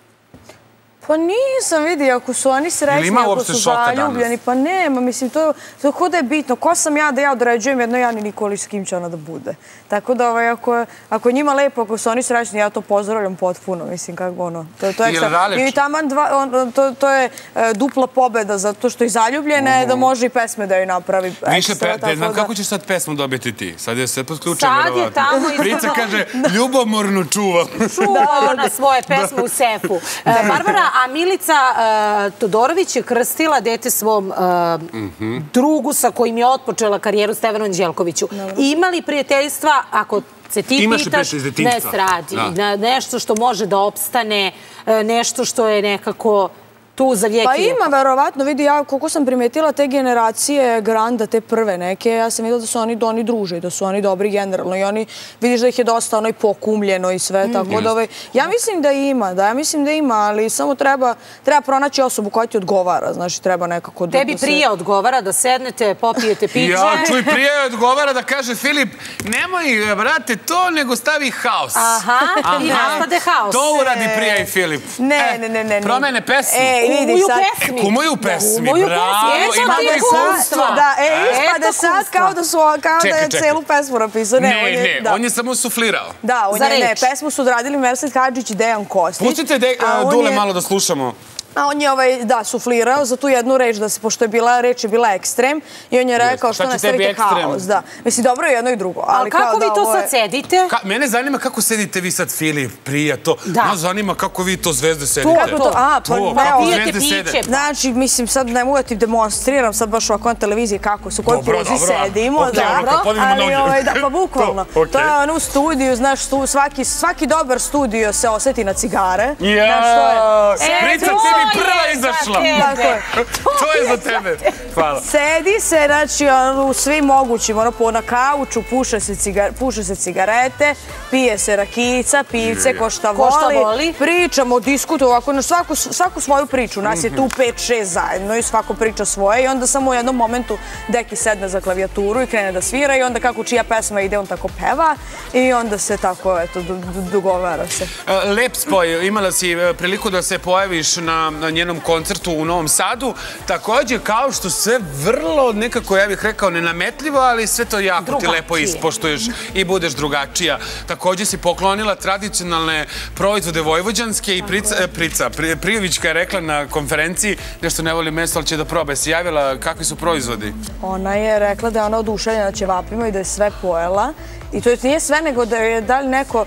Pa nisam, vidi, ako su oni srećni, ako su zaljubljeni, pa nema, mislim, to kod da je bitno. Ko sam ja da ja određujem jedno Jani Nikolić s kim će ona da bude? Tako da, ako njima lepo, ako su oni srećni, ja to pozdravljam potpuno, mislim, kako ono. To je ekstra. I taman to je dupla pobeda, zato što i zaljubljena je da može i pesme da joj napravi ekstra.
Kako ćeš sad pesmu dobiti ti? Sad je sve pod ključem,
verovatno. Sad je tamo.
Frica kaže, ljubomorno čuva.
Čuva ona svoje pesme u sefu. Barbara, a Milica Todorović je krstila dete svom drugu sa kojim je otpočela karijeru, Stevanu Anđelkoviću. Ima li prijateljstva, ako se ti pitaš, ne sradi. Nešto što može da opstane, nešto što je nekako tu za vijek.
Pa ima, verovatno. Vidi, ja koliko sam primetila te generacije Granda, te prve neke, ja sam videla da su oni druže, da su oni dobri generalno i oni, vidiš da ih je dosta pokumljeno i sve, tako da ja mislim da ima, ali samo treba pronaći osobu koja ti odgovara, znači treba nekako da se...
Tebi prije odgovara da sednete, popijete piće.
Ja, čuj, prije odgovara da kaže Filip, nemoj, brate, to, nego stavi haos.
Aha, i nastade haos.
To uradi prije i Filip.
Ne.
Promene pesmu.
kumuju pesmi.
Kumuju pesmi,
Kumuju
bravo,
pesmi.
imamo iskustva.
Da, ispade sad kao da je celu pesmu napisao.
Ne, on je samo suflirao.
Da, pesmu su odradili Mersed Hadžić i Dejan Kostić.
Pustite Dule malo da slušamo.
A on je, suflirao za tu jednu reč, pošto je reč je bila ekstrem, i on je rekao što ne stavite haos. Mislim, dobro je jedno i drugo.
Ali kako vi to sad sedite?
Mene zanima kako sedite vi sad, Filip, Prija, to. Nas zanima kako vi to zvezde sedite.
Kako pijete piće.
Znači, mislim, sad ne mogu da ti demonstriram, sad baš ovako na televiziji kako su, u kojoj pozi sedimo. Ali, pa bukvalno. To je ono u studiju, znaš, svaki dobar studio se oseti na cigare.
Prva izašla. To je za tebe. Hvala.
Sedi se, znači, u svim mogućim, na kauču, puše se cigarete, pije se rakijica, pivce, ko šta voli. Pričamo, diskutujemo ovako na svaku svoju priču. Nas je tu 5-6 zajedno i svako priča svoje i onda samo u jednom momentu Deki sedne za klavijaturu i krene da svira i onda kako čija pesma ide, on tako peva i onda se tako, eto, dogovara se.
Lep spoj. Imala si priliku da se pojaviš na njenom koncertu u Novom Sadu. Također, kao što sve vrlo nekako, ja bih rekao, nenametljivo, ali sve to jako ti lepo ispoštuješ i budeš drugačija. Također si poklonila tradicionalne proizvode vojvođanske i Prijovićka je rekla na konferenciji, nešto ne voli meso, ali će da proba. Si javila kakvi su proizvodi?
Ona je rekla da je ona oduševljena ćevapima i da je sve pojela. I to nije sve, nego da je da li neko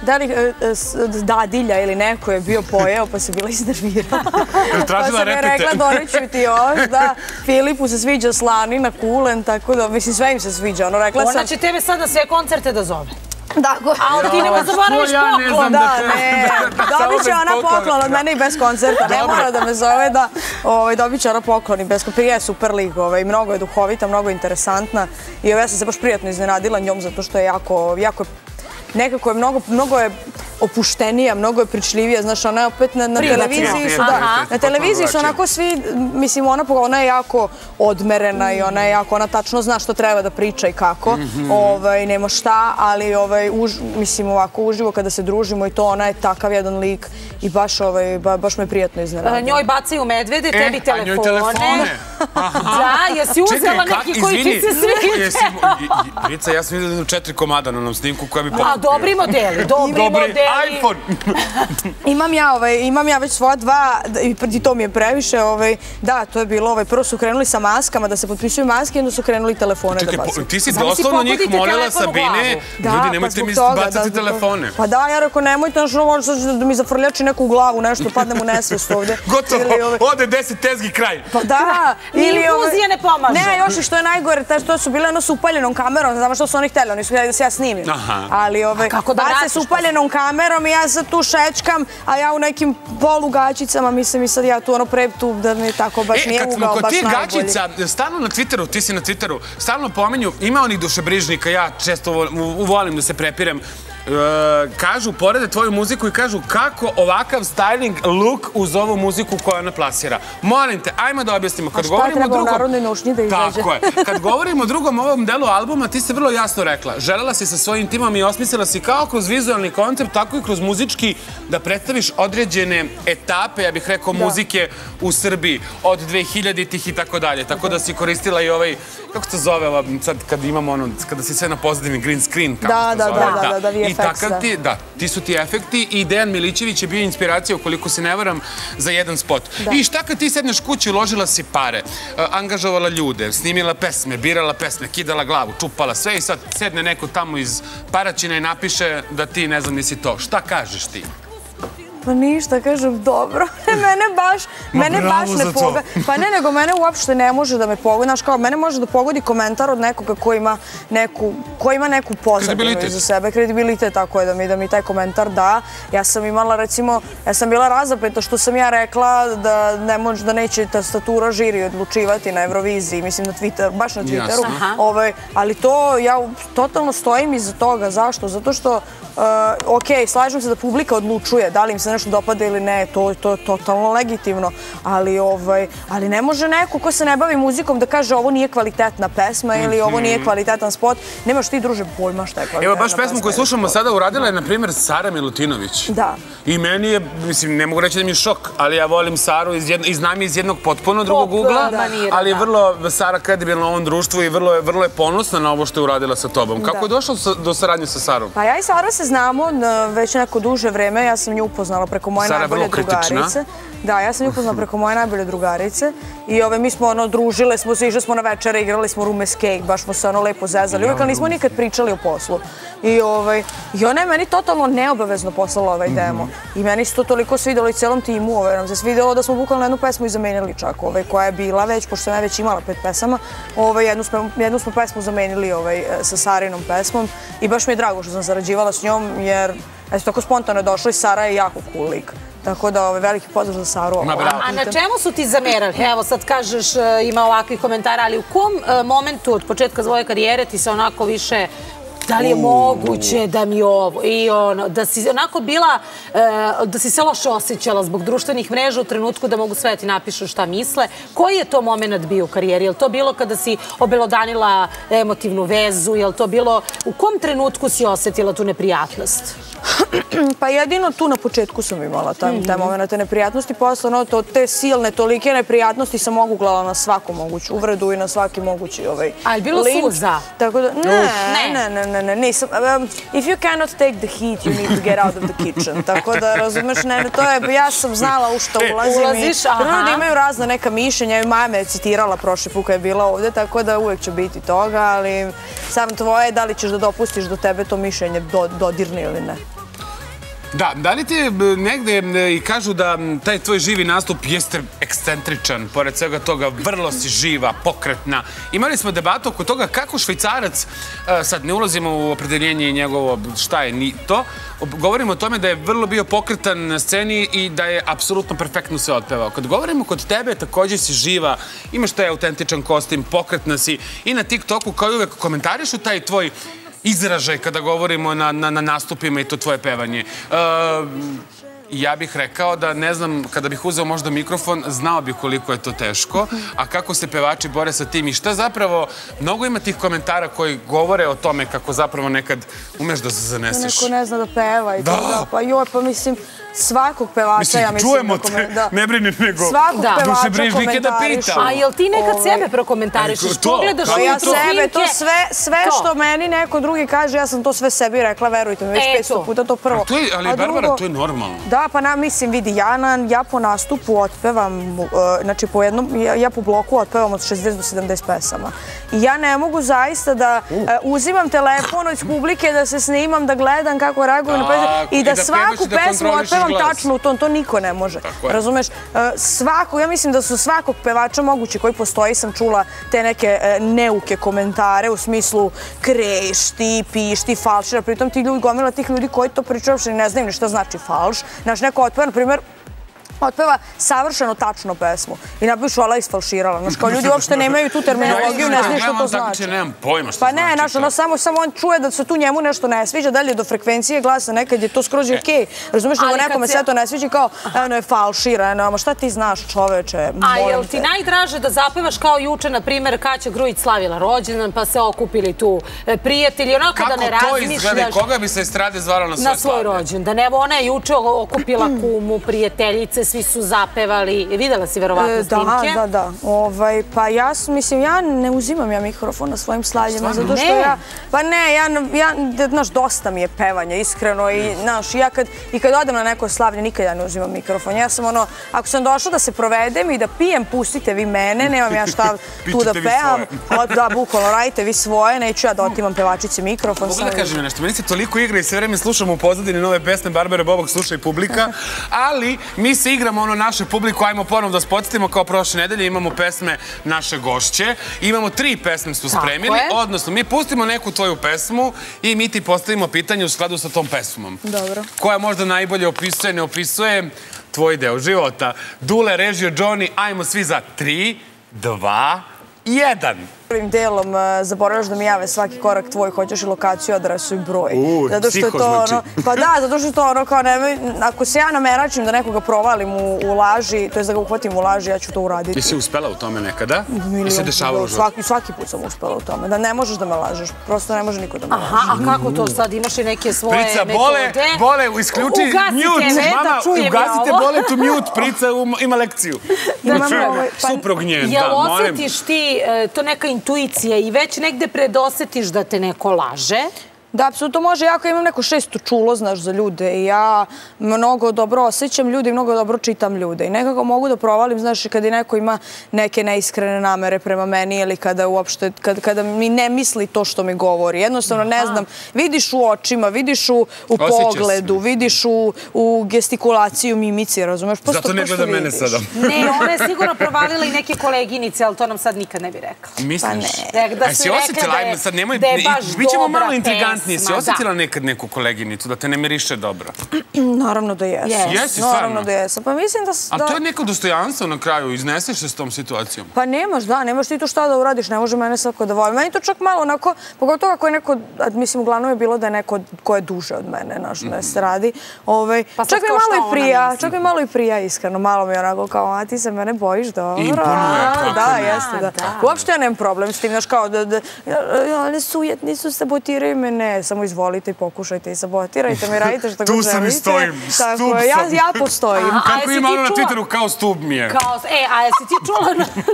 dadilja ili neko je bio pojeo pa se bila iznervirala. Pa sam je rekla doneću ti još, da Filipu se sviđa slanina, kulen, tako da, mislim, sve im se sviđa.
Ona će tebe sad na sve koncerte da zove.
Da,
ali ti nema zaboraviš poklon.
Da, ne, dobit će ona poklon od mene i bez koncerta. Ne mora da me zove, da dobit će ona poklon i bez koncerta. Prije je super lik, mnogo je duhovita, mnogo je interesantna i ja sam se baš prijatno iznenadila njom zato što je jako, nekako je mnogo je opuštenija, mnogo je pričljivija, znaš, ona je opet na televiziji su, na televiziji su onako svi, mislim, ona je jako odmerena i ona tačno zna što treba da priča i kako, nema šta, ali, mislim, ovako uživo kada se družimo i to, ona je takav jedan lik i baš me je prijatno iznenadila.
Njoj bacaju medvede, tebi telefone. Da, jesi uzela neki koji ti se sviđa?
Rica, ja sam vidio 4 komada na onom snimku koja mi pokupio.
A, dobri modeli, dobri modeli.
iPhone!
Imam ja već svoja 2, i to mi je previše. Da, to je bilo, prvo su krenuli sa maskama, da se potpisuju maske, i onda su krenuli telefone da bacaju.
Čekaj, ti si doslovno njih molila, Sabine, ljudi, nemojte mi bacati telefone.
Pa da, ja rekao, nemojte, možda da mi zafrljači neku u glavu, nešto, padnem u nesvest ovde.
Gotovo, ode 10 tezgi kraj.
Pa da.
Ni infuzije ne pomažu.
Ne, još i što je najgore, to su bile s upaljenom kamerom, znamo što su oni htjeli, oni su htjeli da se ja snimim. Ali bace s upaljenom kamerom i ja sad tu šečkam, a ja u nekim polugaćicama, mislim i sad ja tu tu da mi tako baš nije ugao baš najbolji.
Kad smo kod tih gaćica, stalno na Twitteru, ti si na Twitteru, stalno pomenju, ima onih dušebrižnika, ja često volim da se prepirem, kažu, porede tvoju muziku i kažu kako ovakav styling look uz ovu muziku koju ona plasira. Molim te, ajmo da objasnimo.
A šta treba u Narodnoj nošnji da izađe?
Tako je. Kad govorimo o drugom ovom delu albuma, ti si vrlo jasno rekla. Želela si sa svojim timom i osmislila si kao kroz vizualni koncept, tako i kroz muzički da predstaviš određene etape, ja bih rekao, muzike u Srbiji od 2000-ih i tako dalje. Tako da si koristila i ovaj, kako se zove, sad kad imamo ono, kada si sve na pozadini green screen, kako se zove. I takav ti, da, ti su ti efekti i Dejan Milićević je bio inspiracija, ukoliko se ne varam, za jedan spot. I šta kad ti sedneš kući, uložila si pare, angažovala ljude, snimila pesme, birala pesme, kidala glavu, čupala sve i sad sedne neko tamo iz Paraćina i napiše da ti ne znam nisi to. Šta kažeš ti?
Pa ništa, kažem, dobro. Mene baš ne pogodi. Pa ne, nego mene uopšte ne može da me pogodi. Znaš, kao, mene može da pogodi komentar od nekoga ko ima neku pozadinu iza sebe. Kredibilitet, tako je, da mi taj komentar da. Ja sam imala, recimo, ja sam bila razapeta što sam ja rekla da neće tastatura žiri odlučivati na Euroviziji, mislim, na Twitteru, baš na Twitteru. Ali to, ja totalno stojim iza toga. Zašto? Zato što ok, slažem se da publika odlučuje da li im se nešto dopada ili ne, to je totalno legitimno, ali ne može neko ko se ne bavi muzikom da kaže ovo nije kvalitetna pesma ili ovo nije kvalitetan spot. Nemaš ti, druže, pojma šta je kvalitetna pesma.
Evo, baš pesmu koju slušamo sada uradila je, na primjer, Sara Milutinović.
Da.
I meni je, mislim, ne mogu reći da mi je šok, ali ja volim Saru i znam je iz jednog potpuno drugog ugla, ali je vrlo Sara kredibilna u ovom društvu i vrlo je ponosna na ovo što je uradila sa tobom. Kako je došlo do saradnje sa Sarom?
Pa ja i Sara se znamo već neko duže vreme. Ja sam nju upoznala preko moje najbolje drugarice. Da, ja sam nju upoznala preko moje najbolje drugarice i mi smo družile smo se, išli smo na večere, igrali smo room escape, baš smo se lepo zezali uvijek, ali nismo nikad pričali o poslu. I ona je meni totalno neobavezno poslala ovaj demo. I meni se to toliko svidjelo i celom timu. Nam se svidjelo da smo bukvalno jednu pesmu i zamenili čak, koja je bila već, pošto sam ja već imala 5 pesama, jednu smo pesmu zamenili sa Sarinom pesmom i baš mi je drago što sam zarađivala s njom, jer tako spontano je došlo i Sara je jako cool lik. Tako da veliki pozdrav za Saru.
A na čemu su ti zamerali? Evo sad kažeš ima ovakvih komentara, ali u kom momentu od početka svoje karijere ti se onako više, da li je moguće da mi ovo i ono, da si onako bila, da si se loše osjećala zbog društvenih mreža u trenutku da mogu sve da ti napišu šta misle. Koji je to moment bio u karijeri? Je li to bilo kada si obelodanila emotivnu vezu? Je li to bilo, u kom trenutku si osjetila tu neprijatnost?
Pa jedino tu na početku sam imala taj moment neprijatnosti, posle te silne, tolike neprijatnosti sam oguglala na svaku moguću uvredu i na svaki mogući linč.
A je bilo suza?
Tako da, ne, nisam. If you cannot take the heat, you need to get out of the kitchen. Tako da, razumeš, ja sam znala u što ulazim.
Ulaziš, aha.
Prvo da imaju razna neka mišljenja i Maja me je citirala prošli put kad je bila ovde, tako da uvek će biti toga, ali sam tvoje, da li ćeš da dopustiš do tebe to mišljenje dodirne ili ne.
Da li ti negde i kažu da taj tvoj živi nastup jeste ekscentričan, pored svega toga vrlo si živa, pokretna. Imali smo debatu oko toga kako Švajcarac, sad ne ulazimo u opredeljenje i njegovo šta je ni to, govorimo o tome da je vrlo bio pokretan na sceni i da je apsolutno perfektno sve otpevao. Kad govorimo kod tebe, također si živa, imaš taj autentičan kostim, pokretna si i na TikToku kao i uvek komentarišu taj tvoj izražaj kada govorimo na nastupima i to tvoje pevanje. Ja bih rekao da, ne znam, kada bih uzeo možda mikrofon, znao bih koliko je to teško, a kako se pevači bore sa tim i šta zapravo, mnogo ima tih komentara koji govore o tome kako zapravo nekad umeš da se zaneseš.
Neko ne zna da peva i to, pa joj, pa mislim, svakog pevača, ja mislim...
Čujemo te, ne brini nego dušebrižnike da pita.
A jel ti nekad sebe prokomentarišeš? Pogledaš u
ja sebe, to sve što meni neko drugi kaže, ja sam to sve sebi rekla, verujte mi, već 500 puta to prvo.
Ali Barbara, to je normalno.
Da, pa mislim, vidi, ja po nastupu otpevam, znači ja po bloku otpevam od 60 do 70 pesama. I ja ne mogu zaista da uzimam telefon iz publike, da se snimam, da gledam kako reaguju na pesmu i da svaku pesmu otpevam tačno u ton, to niko ne može. Razumeš? Ja mislim da su svakog pevača mogući koji postoji, sam čula te neke neuke komentare u smislu kreš, ti piš, ti falšira, pritom ti ljudi, gomila tih ljudi koji to pričaju, uopšte ne znaju ni šta znači falš. Znaš, neko otpeva, na primjer, otpeva savršeno tačno pesmu i napišu ala isfalširala. Znaš, kao ljudi uopšte nemaju tu terminologiju, ne znaju što to znači.
Nemam pojma što znači.
Pa ne, znaš, samo on čuje da se tu njemu nešto ne sviđa, dalje do frekvencije glasa, nekad je to skroz okej. Razumeš, nego nekome sve to ne sviđa kao, eno je falšira, eno, šta ti znaš, čoveče, molim te.
A jel ti najdraže da zapevaš kao juče, na primjer, Kaća Grujić slavila rođendan, pa se okupili tu prijatelji, onako da ne razmišljaš...
Kako to izgleda i koga bi se estrade zvala na svoj
rođendan? Evo, ona je juče okupila kumu, prijateljice, svi su zapevali. Videla si verovatno snimke?
Da. Pa ja ne uzimam mikrofon na svojim slavljima, zato što ja... Pa ne, znaš, dosta mi je pevanja, iskreno, i znaš, i kad odem na neko slavlje, nikad ja ne uzimam mikrofon. Ja sam ono, ako sam došla da se provedem i da pijem, pustite vi mene, nemam ja šta tu da pevam. Da, bukvalno, radite vi svoje, neću ja da otimam pevačici mikrofon.
Mogu da kažem nešto, meni se toliko igra i sve vreme slušamo u pozadini nove pesme Barbare Bobok, sluša i publika, ali mi se igramo ono naše publiku, ajmo ponovno da spodsjetimo kao prošle nedelje, imamo pesme naše gošće, imamo 3 pesme su spremili, odnosno mi pustimo neku tvoju pesmu i mi ti postavimo pitanje u skladu sa tom pesmom.
Dobro.
Koja možda najbolje opisuje, ne opisuje tvoj deo života. Dule, režio, Johnny, ajmo svi za 3, 2, 1.
prvim delom zaboravljaš da mi jave svaki korak tvoj, hoćeš i lokaciju, adresu i broj.
Psiho znači.
Pa da, zato što je to ono kao ako se ja nameračim da nekoga provalim u laži, to je da ga uhvatim u laži, ja ću to uraditi.
Jesi uspela u tome nekada? I se dešavalo u životu?
Svaki put sam uspela u tome, da ne možeš da me lažeš, prosto ne može niko da me laže.
Aha, a kako to sad? Imaš i neke svoje metode?
Prica, bole, isključi mute. Mama, ugasite bole tu mute, Prica ima lekciju. Suprug njen, da, molim.
Jel osjetiš ti to neka intuicija i već negde predosjetiš da te neko laže?
Da, apsolutno može. Ja ako imam neko šesto čulo, znaš, za ljude i ja mnogo dobro osjećam ljude i mnogo dobro čitam ljude. I nekako mogu da provalim, znaš, i kada neko ima neke neiskrene namere prema meni ili kada uopšte, kada mi ne misli to što mi govori. Jednostavno, ne znam, vidiš u očima, vidiš u pogledu, vidiš u gestikulaciju, mimici, razumeš?
Zato ne gleda mene sada.
Ne, ona je sigurno provalila i neke koleginice, ali to nam sad nikad ne bi rekla.
Misliš?
Da su rekle da je baš dobra pesma.
Jesi osjetila nekad neku koleginicu da te ne miriše dobro?
Naravno da jesam.
Jesi, stvarno?
Naravno da jesam. Pa mislim da...
A to je neko dostojanstvo na kraju, izneseš se s tom situacijom?
Pa nemaš ti to šta da uradiš, ne može mene svako da voli. Meni to čak malo onako, pogotovo ako je neko, mislim, uglavnom je bilo da je neko ko je duže od mene, znaš, da se radi. Čak mi malo i prija, iskreno, malo mi je onako kao, a ti se mene bojiš, dobro.
Imponuje, kako ne.
Da, jeste, da. Uopšte ja nemam problem s tim, znaš, kao da one sujetni su, sabotiraju me, ne, samo izvolite i pokušajte i sabotirajte me, radite što god želite.
Tu sam i stojim, stub sam.
Ja postojim.
Kako ima ono na Twitteru, kao stub mi je.
A jesi ti čula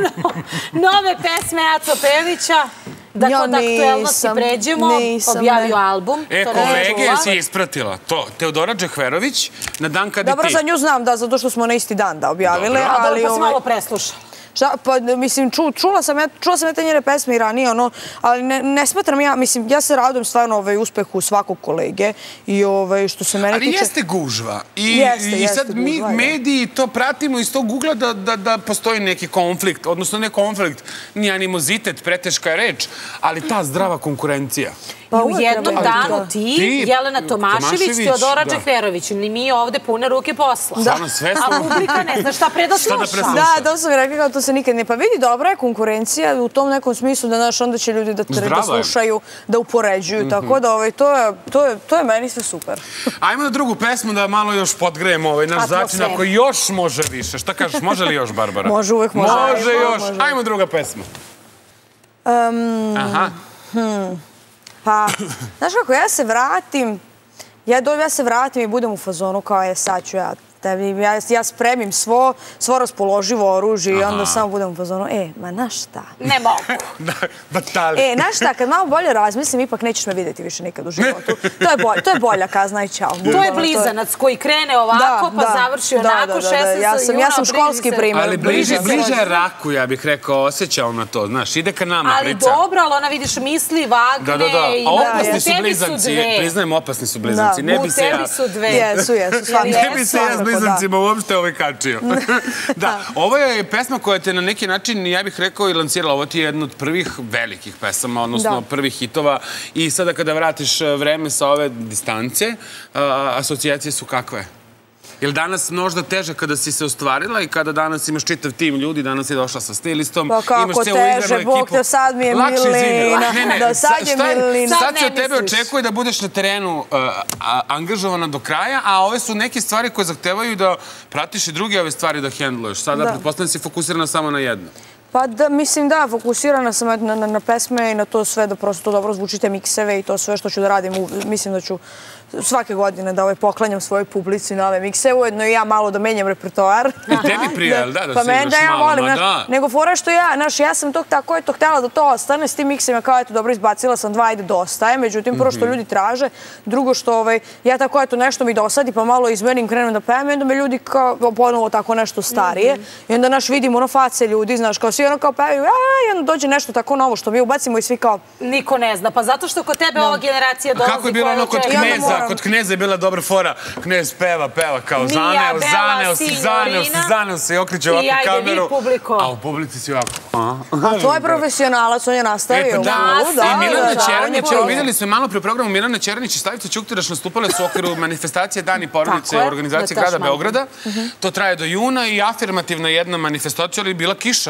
nove pesme Aco Pevića? Da kod aktuelnosti pređemo, objavio album.
Kolege, jesi ispratila to. Teodora Džehverović, na dan kad i ti.
Dobro, za nju znam, da, zato što smo na isti dan da objavile.
A dobro, pa si malo preslušala.
Pa, mislim, čula sam ja te njene pesme i ranije, ali ne smatram ja, mislim, ja se radujem stvarno uspehu svakog kolege i što se mene tiče...
Ali jeste gužva i sad mi mediji to pratimo iz tog ugla da postoji neki konflikt, odnosno ne konflikt, ni animozitet, preteška je reč, ali ta zdrava konkurencija.
U jednom danu ti, Jelena Tomašević, Teodora Džehverović, ni mi ovde pune ruke posla. A publika ne zna šta pre da sluša.
Da, to su mi rekli kao to se nikad ne... Pa vidi, dobra je konkurencija u tom nekom smislu da, znaš, onda će ljudi da slušaju, da upoređuju, tako da to je meni sve super.
Ajmo na drugu pesmu da malo još podgrejemo ovaj naš začin, ako još može više. Šta kažeš, može li još, Barbara?
Može, uvek može.
Može još. Ajmo druga pesma. Aha.
Pa, znaš kako, ja se vratim i budem u fazonu kao sad ću ja spremim svo raspoloživo oružje i onda samo budem u fazonu, ma znaš šta?
Ne mogu.
Batali.
Znaš šta, kad malo bolje razmislim, ipak nećeš me vidjeti više nikad u životu. To je bolja kazna i čao.
To je blizanac koji krene ovako, pa završi onako, 16. juna.
Ja sam školski primjer.
Ali bliže je raku, ja bih rekao, osjećao na to, znaš, ide ka nama Prica.
Ali dobro, ali ona vidiš misli, vagne.
A opasni su blizanci, priznajem, opasni su blizanci. Ne bi se ja...
U tebi su dve.
Jesu,
ne bi se ja blizancima uopšte kačio. Da, ovo je pesma koja te na neki način, ja bih rekao, i lansirala. Ovo ti je jedna od prvih velikih pesama, odnosno prvih hitova. I sada kada vratiš vreme sa ove distance, asocijacije su kakve? Je li danas možda teže kada si se ostvarila i kada danas imaš čitav tim ljudi, danas si došla sa stilistom,
pa kako teže, Bog te sad mi je Milina. Da, sad je Milina.
Sad se od tebe očekuje da budeš na terenu angažovana do kraja, a ove su neke stvari koje zahtevaju da pratiš i druge ove stvari da hendluješ. Sada, pretpostavljam, si fokusirana samo na jedno.
Pa mislim da, fokusirana sam na pesme i na to sve da prosto dobro zvučite mikseve i to sve što ću da radim. Mislim da ću svake godine da poklanjam svojoj publici nove mikse, ujedno i ja malo da menjam repertoar.
I tebi prija, jel da se igraš malo?
Pa meni da ja volim, nego fora što ja sam tako htjela da to ostane s tim miksima, kao eto dobro izbacila sam 2, ajde dosta je, međutim prvo što ljudi traže, drugo što ja tako eto nešto mi dosadi pa malo izmenim, krenem da pevam i onda me ljudi kao ponovo tako nešto starije i onda vidim ono face ljudi, znaš, kao svi ono kao pevaju i onda dođe nešto tako novo što mi ubacimo i svi kao...
Niko ne zna, pa zato što kod tebe ova generacija dolazi...
Kako je bilo ono kod Kneza? Kod Kneza je bila dobra fora. Knez peva kao zaneo se i okriče ovako kameru. A u publici si ovako.
A to je profesionalac, on je nastavio.
I Milana Černić, vidjeli smo malo pre programu, Milana Černić i Slavica Ćuktiraš nastupale su u okviru manifestacije Dani porodice u organizaciji grada Beograda. To traje do juna i afirmativna jedna manifestacija, ali je bila kiša ova 2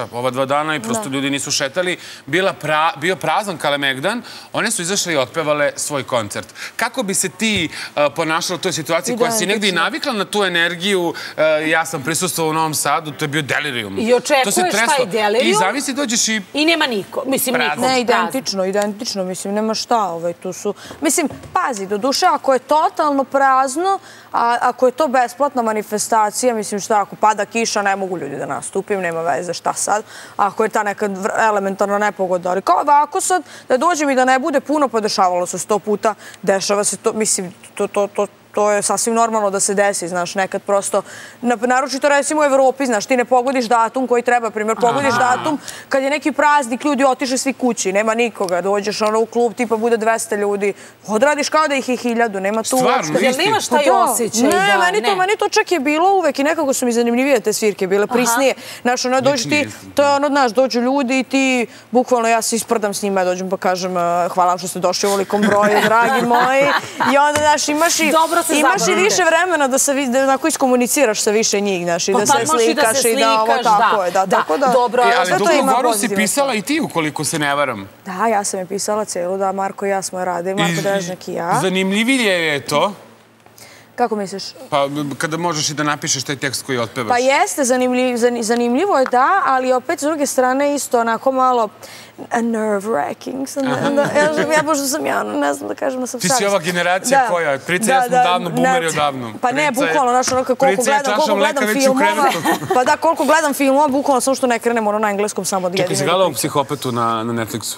2 dana i prosto ljudi nisu šetali, bio prazan Kalemegdan, one su izašle i otpevale svoj koncert. Kako bi se ti ponašala u toj situaciji koja si negdje i navikla na tu energiju? Ja sam prisustvovao u Novom Sadu, to je bio delirium.
I očekuješ taj delirium.
I zamisli, dođeš i...
I nema niko. Mislim, niko.
Ne, identično. Mislim, nema šta. Tu su... Mislim, pazi, do duše, ako je totalno prazno, ako je to besplatna manifestacija, mislim šta, ako pada kiša, ne mogu ljudi da nastupim, nema veze, šta sad. Ako je ta neka elementarna nepogoda, ali kao ovako sad, da dođem i da ne bude puno, pa dešavalo se 100 puta, dešava se to, mislim, to je sasvim normalno da se desi, znaš, nekad prosto, naročito recimo u Evropi, znaš, ti ne pogodiš datum koji treba, primjer, pogodiš datum kad je neki praznik, ljudi otišli svi kući, nema nikoga, dođeš u klub, tipa bude 200 ljudi, odradiš kao da ih je 1000, nema tu uopšte.
Stvarno,
Jel imaš taj osjećaj?
Ne, meni to čak je bilo uvek i nekako su mi zanimljivije te svirke, bile prisnije. Znaš, ono, dođu ti, to je ono, znaš, dođu ljudi i ti, bukvalno ja se isprdam s njima, dođem pa kažem hvala vam što ste došli u ovolikom broju, dragi moji, i onda, znaš, imaš i više vremena da se iskomuniciraš sa više njih, znaš, i da se slikaš i da ovo tako je. Tako da,
dobro.
Ali Duplu Goru si pisala i ti, ukoliko se ne varam.
Da, ja sam je pisala celu, da, Marko i ja smo je radili, Marko Drežnjak i ja.
Zanimljivije je to?
Kako misliš?
Pa kada možeš i da napišeš taj tekst koji otpevaš.
Pa jeste, zanimljivo je da, ali opet s druge strane isto onako malo nerve-wracking. Ja pošto sam ja, ne znam da kažem da sam
Ti si ova generacija koja, Prica ja smo davno, bumeri odavno.
Pa ne, bukvalno, znaš, ono koliko gledam filmova. Pa da, koliko gledam filmova, bukvalno samo što ne krenem ono na engleskom samo od jedine.
Čekaj, si gledala ovog Psihopetu na Netflixu?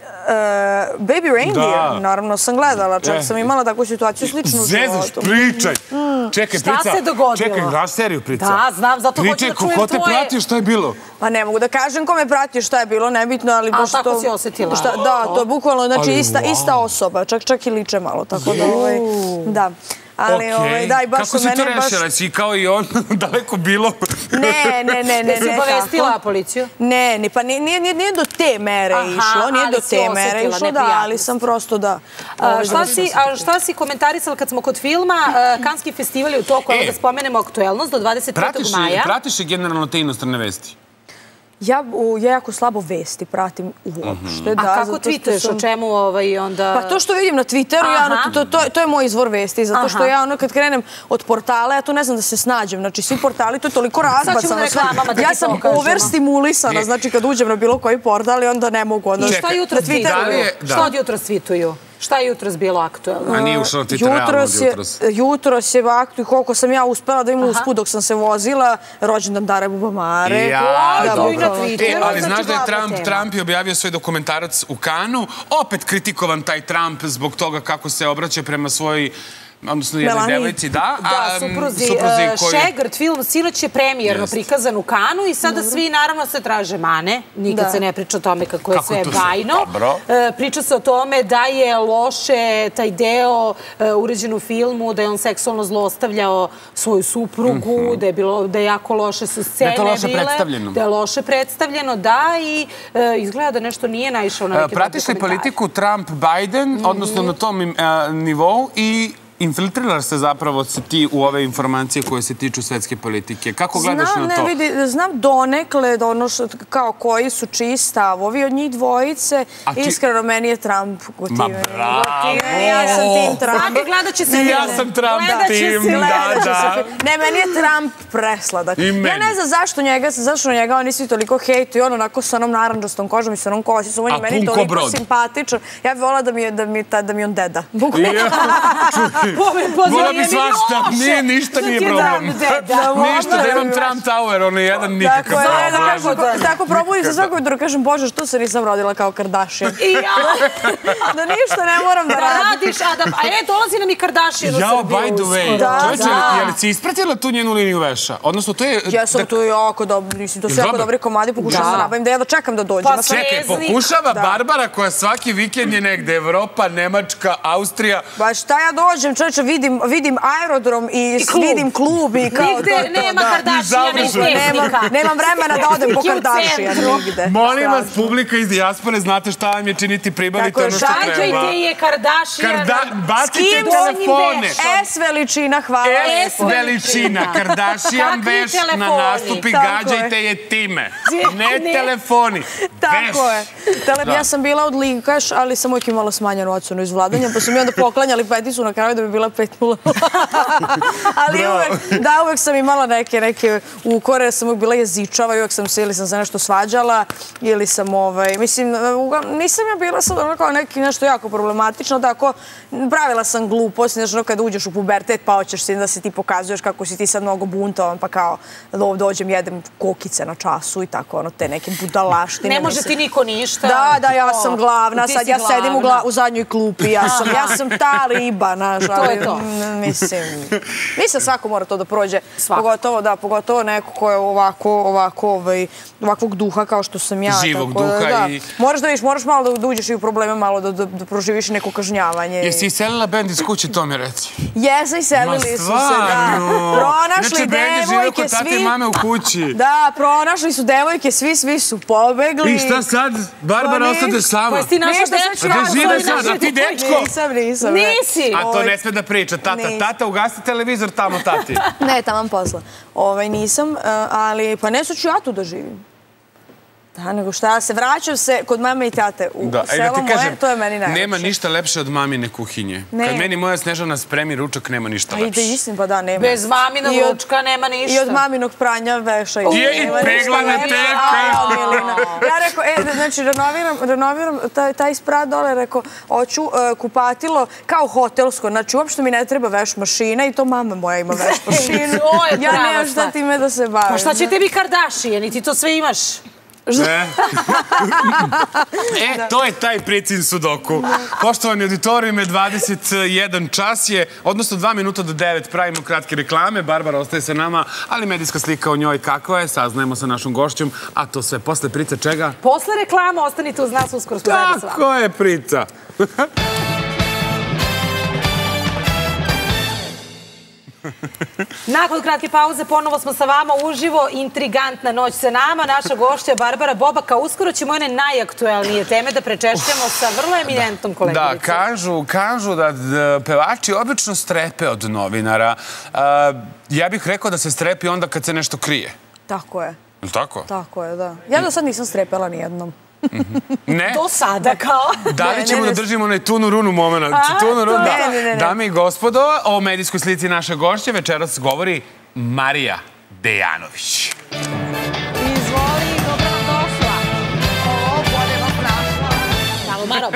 Baby Reindeer, naravno sam gledala, čak sam imala takvu situaciju sličnu u životu.
Zezaš, pričaj! Čekaj, Prica,
šta se dogodilo?
Čekaj, daš seriju, Prica.
Da, znam, zato hoću da čujem tvoje...
Ko te pratio, šta je bilo?
Pa ne mogu da kažem ko me pratio, šta je bilo, nebitno, ali...
A tako si osjetila?
Da, to je bukvalno, znači, ista osoba, čak i liče malo, tako da, da. Ali, da, i baš su mene baš...
Kako si to rešila? Si kao i on daleko bilo?
Ne.
Si obavestila policiju?
Ne, pa nije do te mere išlo, nije do te mere išlo, da, ali sam prosto da...
Šta si komentarisala kad smo kod filma? Kanski festival je u toku, evo da spomenemo aktuelnost, do 25. maja.
Pratiš i generalno te inostrane vesti?
Ja jako slabo vesti pratim uopšte.
A kako tweetuješ, o čemu onda...
Pa to što vidim na Twitteru, to je moj izvor vesti, zato što ja ono kad krenem od portala, ja tu ne znam da se snađem, znači svi portali, to je toliko razbacano. Ja sam overstimulisana, znači kad uđem na bilo koji portal i onda ne mogu.
I šta jutro tweetuju? Šta od jutro tweetuju? Šta je jutros bilo aktuelno?
A nije ušlo na Twitter realno od jutros?
Jutros je aktuelno, koliko sam ja uspela da imam usput dok sam se vozila, rođendan Dare Bubamare.
Ali znaš da je Trump je objavio svoj dokumentarac u Kanu, opet kritikovan taj Trump zbog toga kako se obraća prema svojoj, odnosno jednoj devojci, da.
Da, supruzi Šegrt, film sinoć je premijerno prikazan u Kanu i sada svi naravno se traže mane. Nikad se ne priča o tome kako je sve bajno. Priča se o tome da je loše taj deo uređen u filmu, da je on seksualno zlostavljao svoju suprugu, da je jako loše su scene bile. Da je to loše predstavljeno. Da je loše predstavljeno, da, i izgleda da nešto nije naišao na neke dokumentare.
Pratiš li politiku Trump-Biden, odnosno na tom nivou, i infiltriraš se zapravo ti u ove informacije koje se tiču svetske politike? Kako gledaš na to?
Znam donekle kao koji su čiji stavovi od njih dvojice. Iskreno, meni je Trump gotiven.
Ma bravo!
Ja sam tim Trump.
Svaki gledat će se.
Ja sam Trump tim, da.
Ne, meni je Trump presladak. Ja ne znam zašto njega oni svi toliko hejtu i on onako sa onom naranđastom kožom i sa onom kosicom. On je meni toliko simpatičan. Ja bih volila da mi on deda.
Vola bi svašta, ništa nije problem. Ništa, da imam Trump Tower, ono je jedan nikakav problem.
Tako probudim se svako jutro, kažem, Bože, što se nisam rodila kao Kardashian? Da ništa ne moram da radim.
Dolazi nam i Kardashian u Srbiju.
Jao, by the way, je li si ispratila tu njenu liniju veša? Odnosno, to je...
Ja sam tu jako dobro, mislim, to su jako dobri komadi, pokušavam da nabavim, da jedva čekam da dođem.
Čekaj, pokušava Barbara koja svaki vikend je negde, Evropa, Nemačka, Austrija.
Ba šta ja dođem, čovječe, vidim aerodrom i vidim klub i kao to.
Nigde nema Kardashiana i tehnika.
Nemam vremena da odem po Kardashian nigde.
Molim vas, publika iz dijaspore, znate šta vam je činiti, pribavite ono što treba.
Šađajte je Kardashian.
Bacite telefone.
S veličina, hvala.
S veličina, Kardashian veš na nastupi, gađajte je time. Ne telefoni, veš.
Tako je. Ja sam bila odlikaš, ali sam uvijek imala smanjenu ocenu iz vladanja, pa su mi onda poklanjali peticu na kraju da bi bila 5-0. Ali uvijek sam imala neke ukore, sam uvijek bila jezičava i uvijek sam se ili sam se nešto svađala ili sam, mislim, nisam ja bila sad onako nešto jako problematično, tako pravila sam glupost, znači kada uđeš u pubertet pa hoćeš si da se ti pokazuješ kako si ti sad mnogo buntovan, pa kao da ovdje dođem, jedem kokice na času i tako, te neke budalaštine.
Ne može ti niko ništa.
Da, ja sam glavna, sad ja sedim u zadnjoj klupi, ja sam ta riba,
to je to.
Mislim, svako mora to da prođe, pogotovo neko ko je ovakvog duha kao što sam ja.
Živog duha i...
Moraš malo da uđeš i u probleme, malo da proživiš neko kažnjavanje.
Jesi iselila bend iz kuće, to mi reci?
Jesam, iselili su se, da. Pronašli devojke, svi...
mame u kući.
Da, pronašli su devojke, svi su pobegli.
I šta sad? Barbara, ostate sama.
Pa si ti naša dečka.
A gde žive sad? A ti dečko?
Nisam.
Nisi.
A to ne sme da priča. Tata, ugasi televizor tamo, tati.
Ne, tamo posla. Nisam, ali pa neću ja tu da živim. Da, nego šta, vraćam se kod mame i tate u selo moje, to je meni najlepše.
Nema ništa lepše od mamine kuhinje. Kad meni moja Snežana spremi ručak, nema ništa lepše.
Ide istim, pa da, nema.
Bez maminog ručka nema ništa.
I od maminog pranja veša.
I pegla na tepka.
Ja rekao, znači, renoviram taj sprat dole, rekao, hoću kupatilo kao hotelsko, znači, uopšte mi ne treba veš mašina i to mama moja ima veš mašinu. Ja nemam šta time da se bavim.
Pa šta će tebi Kardashian i ti to sve imaš?
To je taj Pricin Sudoku. Poštovani auditorijum, 21 čas je, odnosno 2 minuta do 9, pravimo kratke reklame. Barbara ostaje sa nama, ali medijska slika o njoj kakva je, saznajemo sa našom gošćom, a to sve posle Prica čega?
Posle reklama, ostanite uz nas, uskoro smo zajedno s vama.
Tako je, Prica.
Nakon kratke pauze ponovo smo sa vama uživo, intrigantna noć sa nama. Naša gošća je Barbara Bobaka. Uskoro ćemo one najaktuelnije teme da prečešljamo sa vrlo eminentnom koleginicom.
Da, kažu da pevači obično strepe od novinara. Ja bih rekao da se strepi onda kad se nešto krije.
Tako je.
Je li tako?
Tako je, da. Ja do sad nisam strepela nijednom.
Ne?
Do sada kao?
Da li ćemo da držimo onaj tunu-runu moment? Dame i gospodo, o medijskoj slici naše gošće večeras govori Marija Dejanović.
Izvoli, dobro nam došla. Ovo, bolje vam našla.
Ćao, Maro.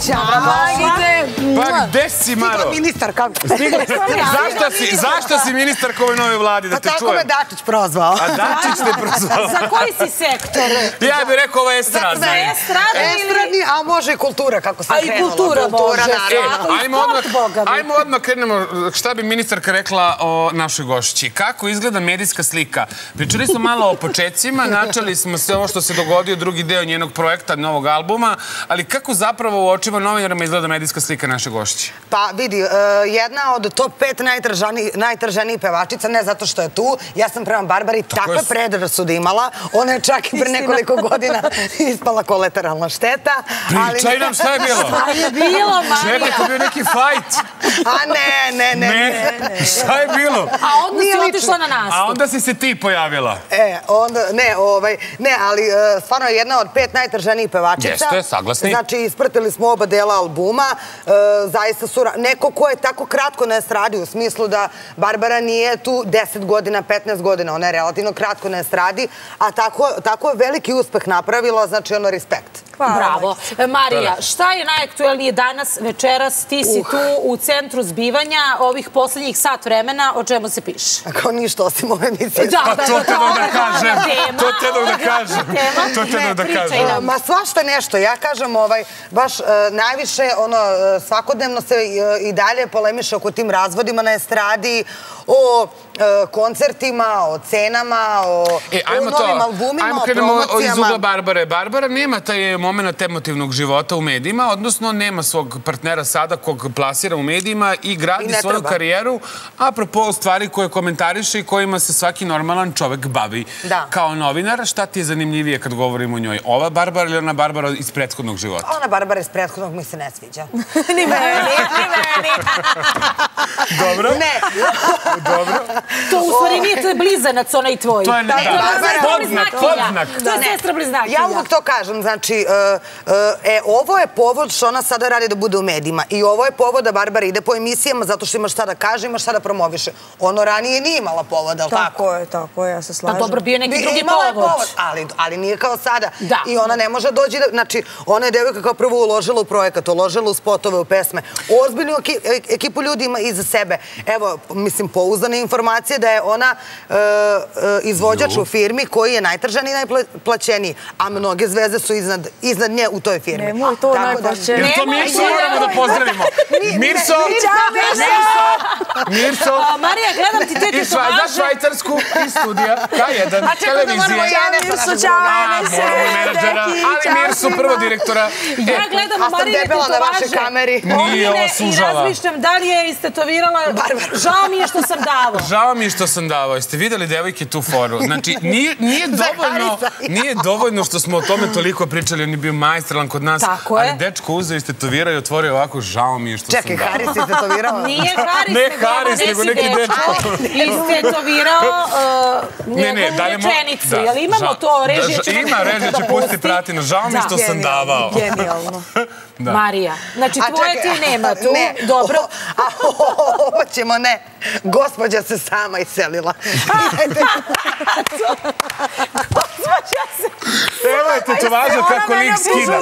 Pa gde si, Maro?
Stigla ministarka.
Zašto si ministarka ove nove vladi, da te čujem?
Pa tako me Dačić prozvao.
A Dačić te prozvao?
Za koji si sektor?
Ja bih rekao ovo estradni.
Za estradni ili...
A može i kultura, kako sam krenula.
A i kultura može.
Ajmo odmah krenemo. Šta bi ministarka rekla o našoj gošći? Kako izgleda medijska slika? Pričali smo malo o početcima, načeli smo sve ovo što se dogodio, drugi deo njenog projekta, novog albuma, ali kako zapravo u očima novinarima izgleda medijska slika naše gošće?
Pa vidi, jedna od top 5 najtraženijih pevačica, ne zato što je tu, ja sam prema Barbari takve predrasude imala, ona je čak i pre nekoliko godina ispala kolateralna šteta.
Pričaj nam šta je bilo?
Šta je bilo, Marija?
Čekaj, to bio neki fajt.
A ne.
Šta je bilo?
A onda si otišla na nastup.
A onda si se ti pojavila.
Ne, ali stvarno je jedna od 5 najtraženijih pevačica.
Jeste, saglasni.
Znači, ispratili smo oba dela albuma. Zaista su neko ko je tako kratko na estradi, u smislu da Barbara nije tu 10 godina, 15 godina, ona je relativno kratko na estradi, a tako je veliki uspeh napravila, znači ono respekt.
Bravo. Marija, šta je najaktuelnije danas, večeras, ti si tu u centru zbivanja ovih poslednjih sat vremena, o čemu se piše?
Kao ništa osim ove emisije.
Pa to te da kažem.
Ma svašta nešto, ja kažem, baš najviše, svakodnevno se i dalje polemiše oko tim razvodima na estradi, o koncertima, o cenama, o novim albumima, o promocijama.
Ajmo krenemo iz ugla Barbare. Barbara nema taj moment emotivnog života u medijima, odnosno nema svog partnera sada kog plasira u medijima i gradi svoju karijeru, apropo stvari koje komentariše i kojima se svaki normalan čovek bavi. Kao novinar, šta ti je zanimljivije kad govorimo o njoj? Ova Barbara ili ona Barbara iz prethodnog života?
Ona Barbara iz prethodnog mi se ne sviđa.
Ni meni, ni meni.
Dobro.
Ne.
Dobro.
To u stvari nije, to je blizanac onaj tvoj.
To je podznak.
To je sestra bliznakinja.
Ja uvijek to kažem, znači, ovo je povod što ona sada radi da bude u medijima i ovo je povod da Barbara ide po emisijama zato što ima šta da kaže, ima šta da promoviše. Ono ranije nije imala povod, ali tako?
Tako je, ja se slažem.
Pa dobro, bio neki drugi povod.
Ali nije kao sada. I ona ne može dođi, znači, ona je devojka kao prvo uložila u projekat, uložila u spotove, u pesme. Ozbiljnu ekipu ljudi ima iza sebe. Evo, mislim, pouzdane informacije da je ona izvođač u firmi koji je najtržaniji i najplaćeniji, a mnoge zvezde su iznad nje u toj firmi.
Nemoj to najplaćeniji.
Jer to Mirso moramo da pozdravimo. Mirso! Mirso!
Marija, gledam ti te tetovaže.
Za Švajcarsku i studija K1 televizije.
Mirso, čao,
Ali Mirso, prvo direktora.
Ja gledam Marije tetovaže.
Nije ovo sužava.
I razmišljam da li je istetovirala. Žao mi je što sam davao.
Žao mi je što sam davao. Jeste vidjeli devojke tu foru? Znači, nije dovoljno što smo o tome toliko pričali. On je bio majstralan kod nas. Ali dečko uzeo, istetovirao i otvorio ovako. Žao mi je što sam davao.
Čekaj, Haris istetovirao?
Nije Haris,
ne Haris, nego neki dečko.
Istetovirao njegovu rečenicu. Jel imamo to? Režija će
ima, režija će pustiti pratina. Žao mi je što sam davao.
Genijalno.
Marija, znači tvoje ti nema tu. Dobro.
A ovo ćemo ne. Gospođa se sama iselila.
Gospođa se...
Evo je tetovaža kako lik skida.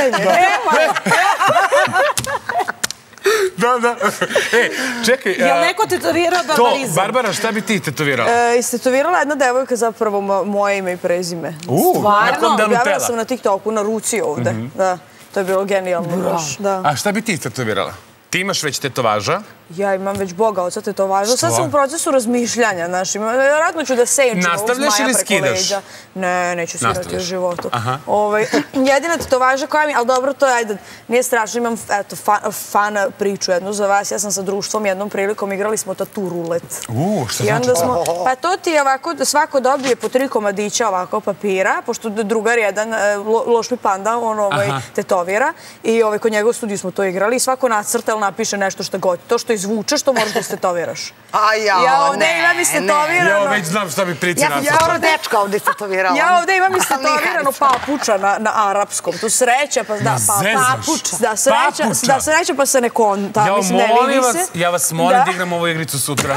Da. Čekaj.
Jel neko tetovirao barbarizam?
Barbara, šta bi ti tetovirala?
Istetovirala jedna devojka zapravo moje ime i prezime.
Stvarno?
Objavila sam na TikToku, na ruci ovde. Da, to je bilo genijalno.
A šta bi ti tetovirala? Ti imaš već tetovaža?
Ja imam već Boga oca tetovaža. Sad sam u procesu razmišljanja. Radno ću da sejčim ovog zmaja preko leđa. Ne, neću svirati u životu. Jedina tetovaža koja mi, ali dobro, to je, ajde, nije strašno, imam fan priču jednu za vas. Ja sam sa društvom jednom prilikom, igrali smo tatu rulet.
Šta znači to?
Pa to ti je ovako, svako dobije po 3 komadića ovako papira, pošto drugar jedan, loš mi panda, on tetovira. I kod njega u studiju smo to igrali i svako nacrta ili napiše nešto što god. To što izvučeš, to moraš da istetoviraš. Ja ovdje imam istetovirano...
Ja već znam šta bi prici nacrtala.
Ja ovdje dečka ovdje istetovirala.
Ja ovdje imam istetovirano papuča na arapskom. Tu sreća, pa da, papuča. Da, sreća pa se ne konta.
Ja vas molim da igram ovu igricu sutra.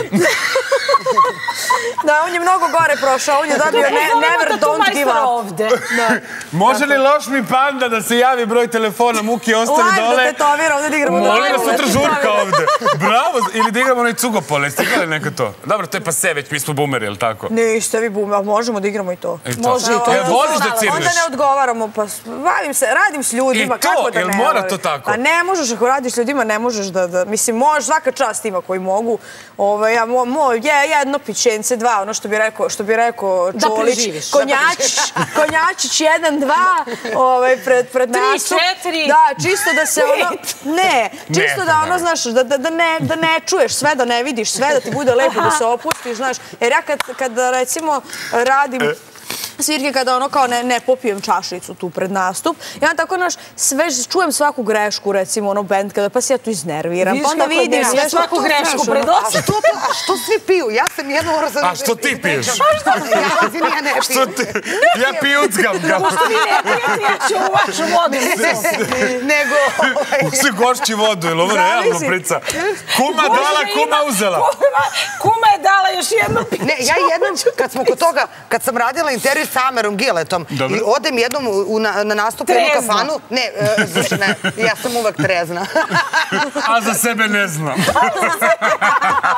Da, on je mnogo gore prošao. On je dobio never don't give up.
Može li loš mi panda da se javi broj telefona, Muki ostavi dole?
Da tetovira ovdje da igramo dole.
Molim da sutra žurka ovde. Bravo, ili da igramo onaj cugopole. Ste igrali neko to? Dobro, to je pa sve, već mi smo bumeri, ili tako?
Niste vi bumeri, možemo da igramo i to.
Može i to. Voliš da cirneš?
Onda ne odgovaramo, pa radim s ljudima, kako da ne?
I to, jel mora to tako?
Pa ne možeš, ako radiš s ljudima, ne možeš da, mislim, možeš, svaka čast ima koji mogu. Jedno pićence, 2, ono što bi rekao Čolić. Konjačić, 1, 2, pred nastup.
3, 4.
Da, čisto da se ono... Ne, čisto da ono, znaš, da ne čuješ sve, da ne vidiš sve, da ti bude lepo, da se opustiš, znaš. Jer ja kad recimo radim svirke, kada ono kao ne popijem čašicu tu pred nastup, ja vam tako, znaš, sve čujem svaku grešku, recimo, ono bend, kada pa se ja tu iznerviram, pa onda vidim sve
svaku grešku pred osam.
A što svi piju? Ja sam jednu razum...
A što ti piješ?
Ja ne pijem.
Ja pijuckam ga.
Pošto vi ne pijete, ja ću u vašu vodu.
Nego...
Usi gošći vodu, ili ovo realno prica? Kuma dala, kuma uzela.
Kuma je dala još jedno piće.
Ne, ja jednom, kad smo kod toga, kad sam radila intervju sa Amerom Giletom i odem jednom na nastup u jednu kafanu. Ne, slušaj, ne, ja sam uvek trezna.
A za sebe ne znam.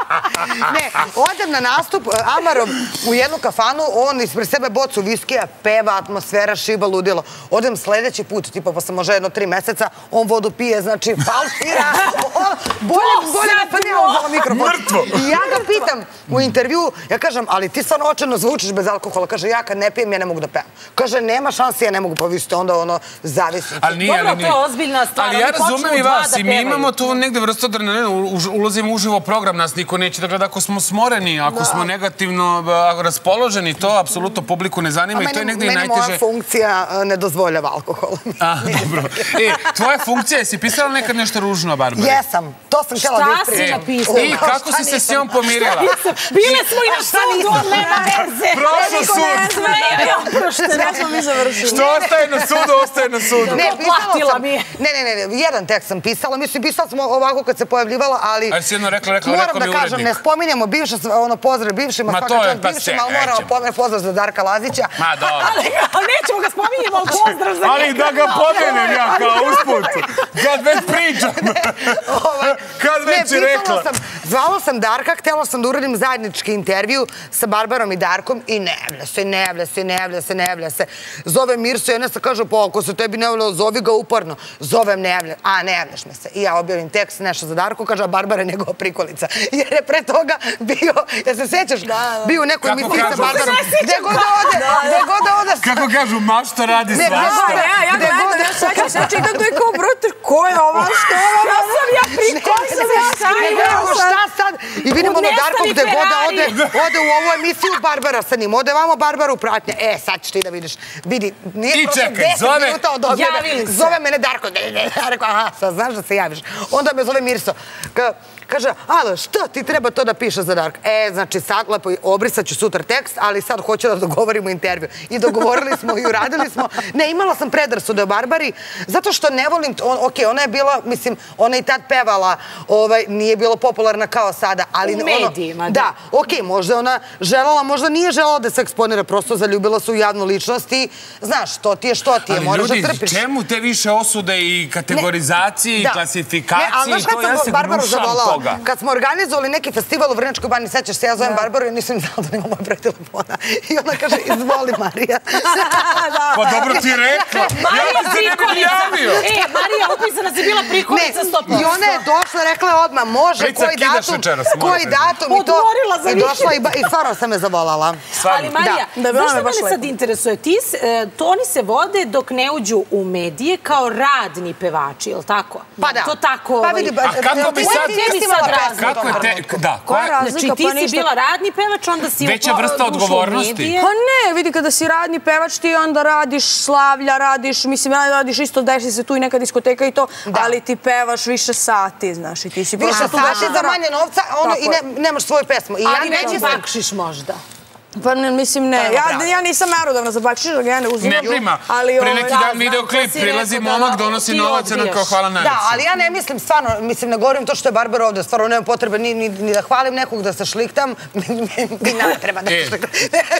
Ne, odem na nastup Amarov u jednu kafanu, on ispred sebe bocu viskija, peva, atmosfera, šiba, ludilo. Odem sledeći put, tipa posle možda 1-3 meseca, on vodu pije, znači falšira. Bolje pa nije uzela mikrofon. I ja ga pitam u intervju, ja kažem, ali ti stvarno očajno zvučiš bez alkohola. Kaže, ja kad ne pijem, ja ne mogu da pevam. Kaže, nema šanse, ja ne mogu, pa vi ste onda ono zavisni.
Dobro, to je ozbiljna stvar.
Ali ja razumem i vas, i mi imamo tu negde vrstu adrenalina, ulazimo uživo program, nas niko neće da gleda ako smo smoreni, ako smo negativno raspoloženi, to apsolutno publiku ne zanima i to je negde i najteže.
Meni moja funkcija ne dozvoljava alkohol.
Dobro. Tvoja funkcija, jesi pisala nekad nešto ružno, Barbara?
Jesam, to sam htjela da ispričam.
Šta si napisala?
I kako si se s njom pomirila?
Bile smo i na sudu, on nema veze.
Prošlo sud.
Sve smo mi završili.
Što ostaje na sudu, ostaje na sudu.
Platila mi je.
Ne, jedan tekst sam pisala. Mislim, pisala sam ovako kad se pojavljivala, ali...
Ali si jedno rekla mi
moram da
urednik.
kažem, ne spominjamo bivše, pozdrav bivšima, svaka čast bivšima, ali moramo pozdrav za Darka Lazića.
Ma, dobro.
Ali nećemo ga spominjemo, ali pozdrav za njega.
Ali da ga pomenem ja kao usput. Kad već pričam. Kad već je rekla.
Zvala sam Darka, htjela sam da uradim zajednički intervju sa Barbarom i Darkom i ne javlja se. Zove Mirso i ona se kaže, pa ako se tebi ne javlja, zovi ga uporno. Zovem, ne javlja. A, ne javljaš me se. I ja objavim tekst, nešto za Darku, kaže, a Barbara je njegova prikolica. Jer je pre toga bio, ja se sećaš, bio u nekoj emisiji sa Barbarom. Gde god da ode.
Kako kažu, mašta radi svašta.
Ja gledam, ja čitam to i kao, brate, ko je ova, što je ova?
Sam ja prikolica.
Šta sad? I vidimo ono Darko gde god da ode u ovu emisiju Barbara sa njim. Ode vamo Barbaru pratnja. Sad ćeš ti da vidiš. Vidi, nije prošlo 10 minuta od objave. Zove mene Darko. Ja rekao, aha, sad znaš da se javiš. Onda me zove Mirso. Kaže, alo, što ti treba to da piše za Darka? Znači sad lepo obrisat ću sutra tekst, ali sad hoću da dogovorimo intervju. I dogovorili smo i uradili smo. Ne, imala sam predrasude o Barbari, zato što ne volim, ok, ona je bila, mislim, ona je i tad pevala, nije bilo popularna kao sada, ali...
U medijima, da.
Da, ok, možda ona želala, možda nije želala da se eksponira, prosto zaljubila se u javnu ličnost i, znaš, što ti je, moraš da trpiš.
Ali ljudi, čemu te više osude i kategorizacije i klasifikacije, to ja se gnušam toga.
Kad smo organizovali neki festival u Vrnjačkoj banji, sećaš se, ja zovem Barbaru i nisam znala da nema moj broj telefona. I ona kaže, izvoli Marija.
Pa dobro ti rekla. Ja ti se ne bi javio.
Marija, upisana si bila prikolica 100%.
I ona je došla, rekla je odmah, može, koji datum i to.
Odmorila za
vikend. I stvarno sam me zavolala.
Ali Marija, znaš što mene sad interesuje? Oni se vode dok ne uđu u medije kao radni pevači, je li tako?
Pa da.
To tako...
Pa vidi,
kako bi sad...
Kako je te...
Da.
Znači ti si bila radni pevač, onda si...
Veća vrsta odgovornosti.
Pa ne, vidi, kada si radni pevač, ti onda radiš slavlja, radiš, radiš isto, desi se tu i neka diskoteka i to, ali ti pevaš više sati, znaš, i ti si...
Više sati za manje novca i nemaš svoju pesmu.
Ali neći bakšiš možda.
Pa ne, mislim ne. Ja nisam narodovna za bakšiš, da ga ja ne uzimam.
Ne prima. Pre neki dan videoklip, prilazi momak, donosi novac i kao hvala najviše.
Da, ali ja ne mislim, stvarno, mislim, ne govorim to što je Barbara ovde, stvarno nema potrebe ni da hvalim nekog, da se šliktam, mi nama treba da se šliktam.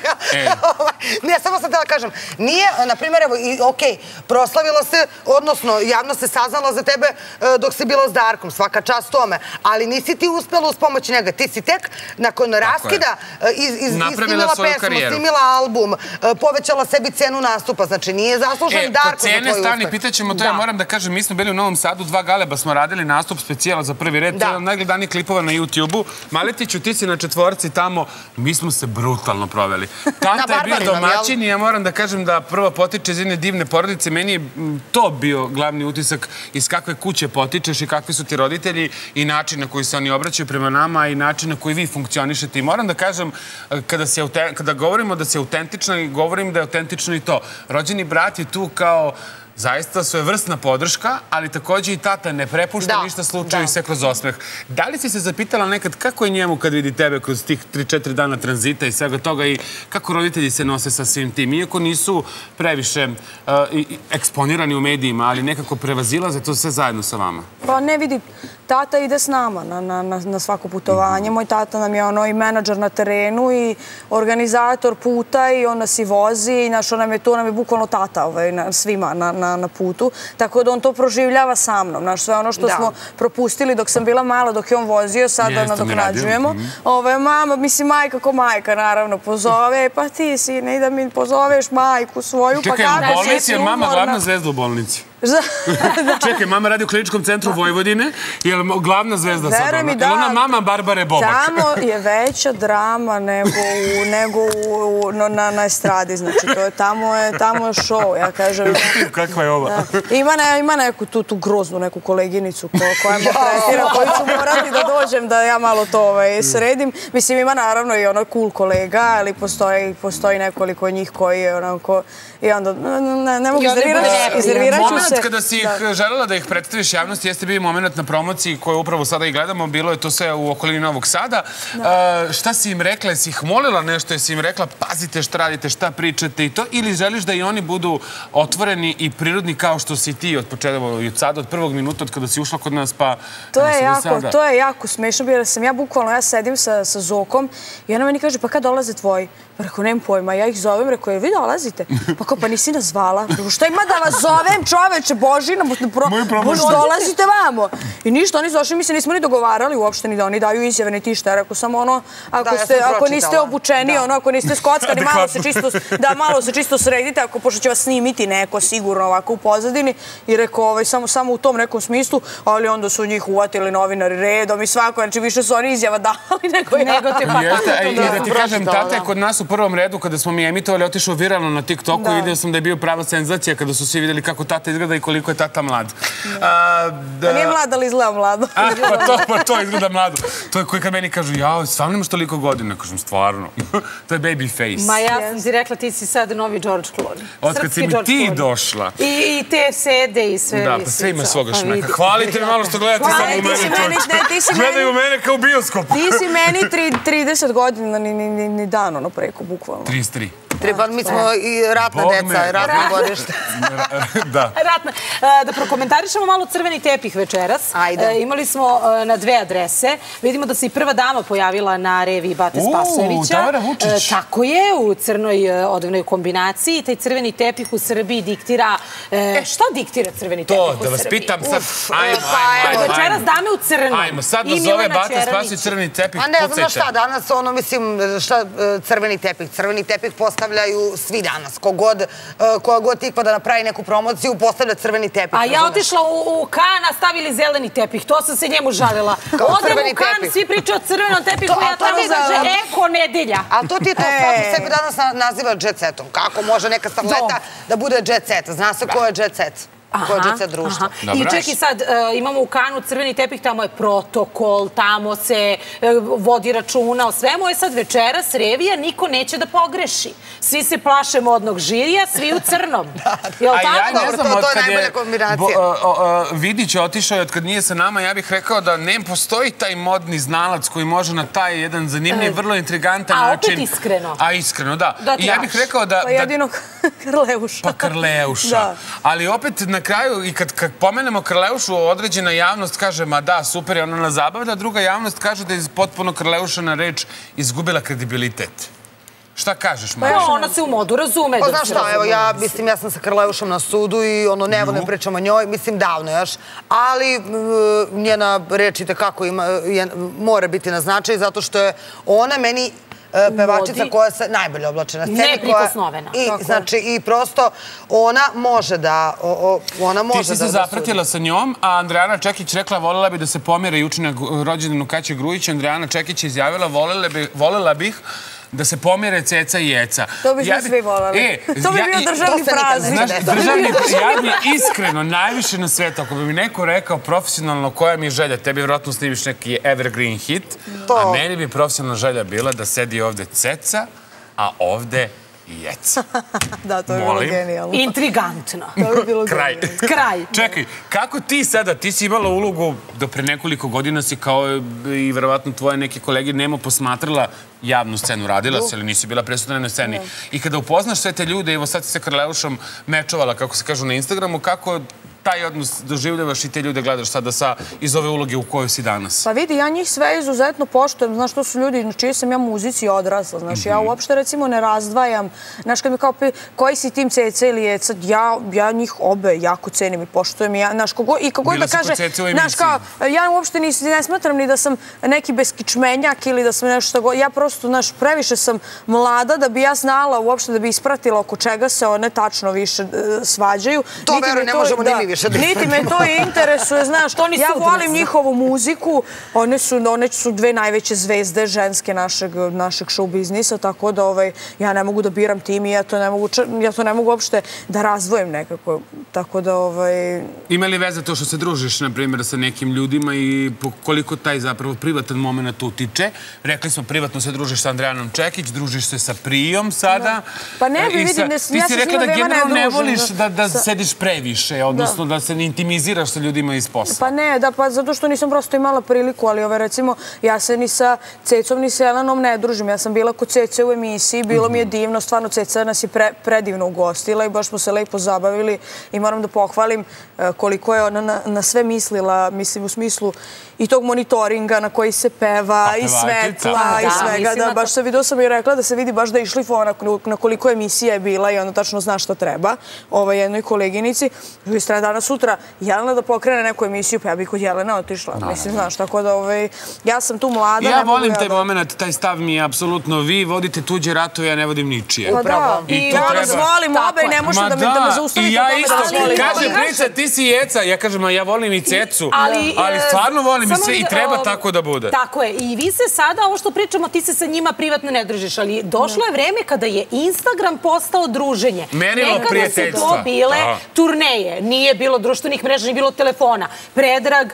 Ne, samo sam htjela kažem, nije, na primjer, evo, okej, proslavila se, odnosno, javno se saznala za tebe dok si bila s Darkom, svaka čast tome, ali nisi ti uspela uz pomoć njega, ti si tek nakon raskida snimila pesmu, snimila album, povećala sebi cenu nastupa, znači nije zaslužen Darko za tvoj uspeh.
Cene, stani, pitaćemo to, ja moram da kažem, mi smo bili u Novom Sadu, 2 galeba smo radili nastup specijala za prvi red, to je najgledanijih klipova na YouTube-u. Maletiću, ti si na četvorci tamo, mi smo se brutalno proveli. Tata je bio domaćin i ja moram da kažem da prvo potiče iz jedne divne porodice, meni je to bio glavni utisak iz kakve kuće potičeš i kakvi su ti roditelji i način na koji se oni obraćaju prema nama i način na koji vi funkcionišete. I moram da kažem, kada govorimo da si autentična, govorim da je autentično i to. Rođeni brat je tu kao zaista svojevrsna podrška, ali takođe i tata ne prepušta ništa slučaju i sve kroz osmeh. Da li si se zapitala nekad kako je njemu kad vidi tebe kroz tih 3-4 dana tranzita i svega toga i kako roditelji se nose sa svim tim? Iako nisu previše eksponirani u medijima, ali nekako prevazilaze to sve zajedno sa vama.
Pa ne vidi, tata ide s nama na svako putovanje. Moj tata nam je i menadžer na terenu i organizator puta i on nas i vozi. To nam je bukvalno tata svima na putu. Tako da on to proživljava sa mnom. Sve ono što smo propustili dok sam bila mala, dok je on vozio, sada nadoknađujemo. Mama, mislim, majka ko majka, naravno, pozove. Pa ti, sine, i da mi pozoveš majku svoju.
Čekaj, u bolnici je mama glavna zvezda u bolnici. Čekaj, mama radi u Kliničkom centru Vojvodine. Je li glavna zvezda sad ona? Je li ona mama Barbare Bobak?
Tamo je veća drama nego na estradi. Znači, tamo je show, ja kažem.
Kakva je ova?
Ima neku tu groznu, neku koleginicu koja me pretira, koju ću morati da dođem da ja malo to sredim. Mislim, ima naravno i ono cool kolega, ali postoji nekoliko njih koji je onako... I onda ne mogu iznervirat ću se.
Kada si želela da ih predstaviš javnosti, jeste bio moment na promociji koju upravo sada i gledamo, bilo je to sve u okolini Novog Sada. Šta si im rekla? Jesi ih molila nešto? Jesi im rekla pazite šta radite, šta pričate i to? Ili želiš da i oni budu otvoreni i prirodni kao što si ti od početka, od sada, od prvog minuta, od kada si ušla kod nas, pa...
To je jako smešno, jer sam ja bukvalno, ja sedim sa Zokom i ona meni kaže, pa kad dolaze tvoji? Pa rekao, nemam pojma, ja ih zovem, rekao, jer vi dolazite? Pa kao, pa nisi nas zvala. Šta ima da vas zovem, čoveče, Božina, dolazite vamo. I ništa, oni došli, mi se nismo ni dogovarali uopšte, ni da oni daju izjave, ni ti šta. Rekao sam ono, ako niste obučeni, ako niste skockani, malo se čisto sredite, pošto će vas snimiti neko sigurno ovako u pozadini. I rekao, samo u tom nekom smislu, ali onda su njih uvatili novinari redom i svako, znači više su oni izjava dali nego te pa.
I da ti kažem, tata je kod nas u prvom redu, kada smo mi emitovali, otišao viralno na TikToku i vidio sam da je bio prava senzacija kada su svi vidjeli kako tata izgleda i koliko je tata mlad.
Nije mlad, ali izgleda mlado.
Pa to izgleda mlado. To je koji kad meni kažu, jao, stvarno imaš toliko godina. Kažem, stvarno. To je baby face.
Ma ja sam ti rekla, ti si sad novi George Clooney.
Od kad si mi ti došla.
I te sede i sve.
Da, pa sve ima svoga šmeka. Hvalite mi malo što gledate samo u mene. Gledaju mene kao bioskop.
Ti si meni 30 godina ni dan, ono preko, bukvalno.
33.
Mi smo i ratna deca, ratno godište.
Da.
Da prokomentarišemo malo crveni tepih večeras. Imali smo na 2 adrese. Vidimo da se i prva dama pojavila na reviji Bate Spasojevića.
Tamara Vučić.
Tako je, u crnoj odevnoj kombinaciji. Taj crveni tepih u Srbiji diktira... Šta diktira crveni tepih u Srbiji?
To, da vas pitam sad. Ajmo.
Večeras dame u crnom.
Ajmo, sad nas zove Bate Spasojević crveni tepih.
A ne znam šta, danas ono, mislim, šta crveni tepih. Crveni tepih postavljaju svi danas. Koja god tikva da napravi neku promociju, postavlja crveni tepih.
A ja otišla u Kana, stavili zeleni tepih. To sam se njemu žalila. Odem u Kan, svi pričaju o crvenom tepihu, ja tamo kaže eko nedelja.
Ali to ti je to, svako sebe danas naziva jet setom. Kako može neka starleta da bude jet set? Zna se ko je jet set. Ko je jet set društvo.
I čekaj sad, imamo u Kanu crveni tepih, tamo je protokol, tamo se vodi računa o svemu. Je sad večeras revija, niko neće da pogreši. Svi se plaše modnog žirija, svi u crnom. Jel tako?
To je najbolja kombinacija.
Vidić je otišao i od kad nije sa nama, ja bih rekao da ne postoji taj modni znalac koji može na taj jedan zanimljiv, vrlo intrigantan način.
A opet iskreno.
A iskreno, da. I ja bih rekao da...
Pa jedino Krleuša.
Pa Krleuša. Ali opet na kraju, i kad pomenemo Krleušu, određena javnost kaže, ma da, super je, ona nas zabavlja, druga javnost kaže da je potpuno Krleušana reč izgubila kredibilitet. Šta kažeš, Maja?
Pa ona se u modu razume.
Pa znaš šta, evo, ja sam sa Krleušom na sudu i ono, ne volim pričam o njoj, mislim davno još, ali njena reč i tekako mora biti na značaj, zato što je ona meni pevačica koja se najbolje oblače na sceni.
Neprikosnovena.
Znači, i prosto ona može da...
Ti si se zapratila sa njom, a Andrijana Čekić rekla volela bi da se pomjera jučina rođendanu Kaće Grujić. Andrijana Čekić je izjavila volela bih da se pomjere ceca i jeca.
To bismo svi volali. To bi bio državni praznik.
Ja bi iskreno najviše na svetu, ako bi mi neko rekao profesionalno koja mi je želja, tebi vjerojatno snimiš neki evergreen hit, a meni bi profesionalna želja bila da sedi ovde ceca, a ovde jeca.
Da, to bi bilo genijalno.
Intrigantno.
To bi bilo
Kraj.
Čekaj, kako ti sada, ti si imala ulogu do pre nekoliko godina si kao i verovatno tvoje neke kolege Nemo posmatrala javnu scenu, radila se ili nisi bila prisutna na sceni. I kada upoznaš sve te ljude, evo sad si se Krleušom mečovala, kako se kažu na Instagramu, kako taj odnos doživljavaš i te ljude gledaš sada iz ove uloge u kojoj si danas?
Pa vidi, ja njih sve izuzetno poštujem. Znaš, to su ljudi na čiji sam ja muzici odrasla. Znaš, ja uopšte recimo ne razdvajam. Znaš, kad mi kao koji si tim Ceca ili Jeca, ja njih obe jako cenim i poštujem. Znaš, i kogod da kaže, znaš, kao, ja uopšte ne smatram ni da sam neki beskičmenjak ili da sam nešto, ja prosto, znaš, previše sam mlada da bi ja znala uopšte da bi ispratila oko čega se one tačno više svađaju.
To verujem, ne možemo ni mi više da
niti me to interesuje, znaš, ja volim njihovu muziku, one su dve najveće zvezde ženske našeg show biznisa, tako da ja ne mogu da biram tim i ja to ne mogu uopšte da razdvojim nekako, tako da
Ima li veze to što se družiš, na primjer, sa nekim ljudima i koliko taj zapravo privatan moment utiče? Rekli smo, privatno se družiš sa Andrejanom Čekić, družiš se sa Prijom sada.
Pa ne, vidim, ja se s njima veoma ne družim. Ti si rekla da generalno ne voliš da sediš previše, odnosno da se ne intimiziraš sa ljudima iz posla. Pa ne, da, pa zato što nisam prosto imala priliku, ali recimo, ja se ni sa Cecom ni sa Jelenom ne družim. Ja sam bila kod Cece u emisiji, bilo mi je divno, stvarno Ceca nas je predivno ugostila i baš smo se lepo zabavili i moram da pohvalim koliko je ona na sve mislila, mislim u smislu i tog monitoringa na koji se peva i svetla i svega. Da, baš se vidio, sam i rekla da se vidi baš da je šlifovana na koliko emisija je bila i ona tačno zna šta treba jednoj koleginici. I strane danas sutra Jelena da pokrene neku emisiju, pa ja bih kod Jelena otišla. Mislim, znaš, tako da ja sam tu mlada.
Ja volim taj moment, taj stav mi je apsolutno vi vodite tuđe ratove, ja ne vodim ničije.
Pa da, i ja vas volim obe, ne može da me zaustavite tome da vas volim.
Kaže priča, ti si Jeca, ja kažem, ja volim i Cecu, ali stvarno volim i sve i treba tako da bude.
Tako je, i vi se sada, ovo što pričamo, ti se sa njima privatno ne družiš, ali došlo je vreme kada je Instagram postao druženje.
Merilo prijateljstva.
Nekada su to bile turneje, nije bilo društvenih mreža, nije bilo telefona. Predrag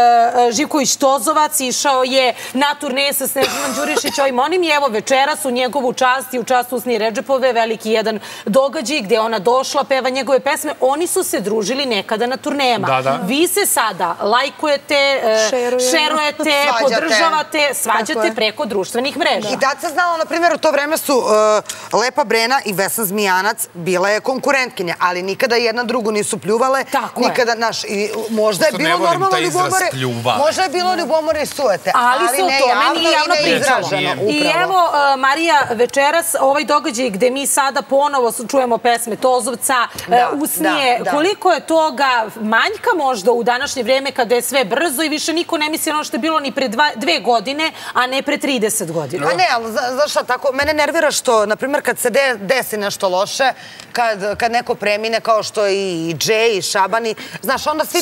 Živković-Tozovac išao je na turneje sa Snežanom Đurišić, ovim onim i evo večeras u njegovu čast i u čast Usni Redžepove, veliki jedan događaj gde ona došla, peva njegove pesme. Oni su se družili nekada na turnejama. Vi se sada lajkujete, šerujete, podržavate, svađate preko društvenih mreža.
I tad se znalo, na primjer, u to vreme su Lepa Brena i Vesna Zmijanac bila je konkurentkinja, ali nikada jedna drugu nisu pljuvale. Nikada, znaš, možda je bilo normalno ljubomore. Možda je bilo ljubomore i sujete, ali ne javno i ne izraženo.
I evo, Marija, večeras ovaj događaj gde mi sada ponovo čujemo pesme Tozovca, Usnije, koliko je toga manjka možda u današnje vrijeme kada je sve brzo i više niko ne misli ono što je bilo ni pre 2 godine, a ne pre 30 godina.
A ne, ali znaš šta, tako, mene nervira što, na primjer, kad se desi nešto loše, kad neko premine kao što i Džej i Šabani, znaš, onda svi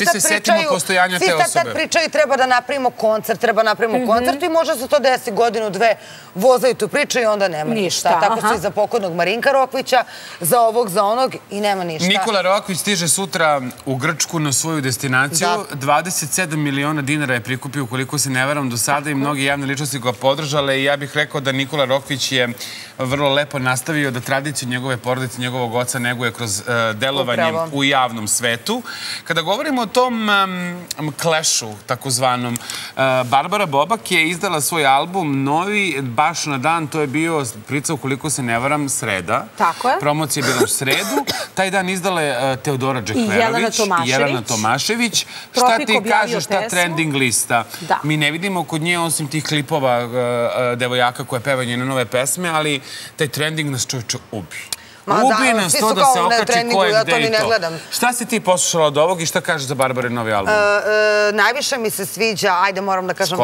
tad pričaju treba da napravimo koncert, i možda se to desi godinu, 2, vozaju tu priču i onda nema ništa. Tako su i za pokojnog Marinka Rokvića, za ovog, za onog i nema ništa.
Nikola Rokvić stiže sutra u Grčku na svoju destinaciju. 27 miliona dinara je prikupio, ukoliko se ne varam, do sada i mnogi javne ličnosti ga podržale i ja bih rekao da Nikola Rokvić je vrlo lepo nastavio da tradiciju njegove porodice, njegovog oca neguje kroz delovanje u javnom svetu. Kada govorimo o tom klešu, takozvanom, Barbara Bobak je izdala svoj album novi, baš na dan, to je bio, priča ukoliko se ne varam, sreda.
Tako je.
Promocija je bila u sredu. Taj dan izdale Teodora Džekverović i Jelena Tomašević. Šta ti kažeš, ta trending lista? Mi ne vidimo kod nje, osim tih klipova devojaka koje peva njene nove pesme, ali taj trending nas čovječe ubi. Ubi nas to da se okači ko je gde i to. Šta si ti poslušala od ovog i šta kažeš za Barbara novi album?
Najviše mi se sviđa, ajde moram da kažem,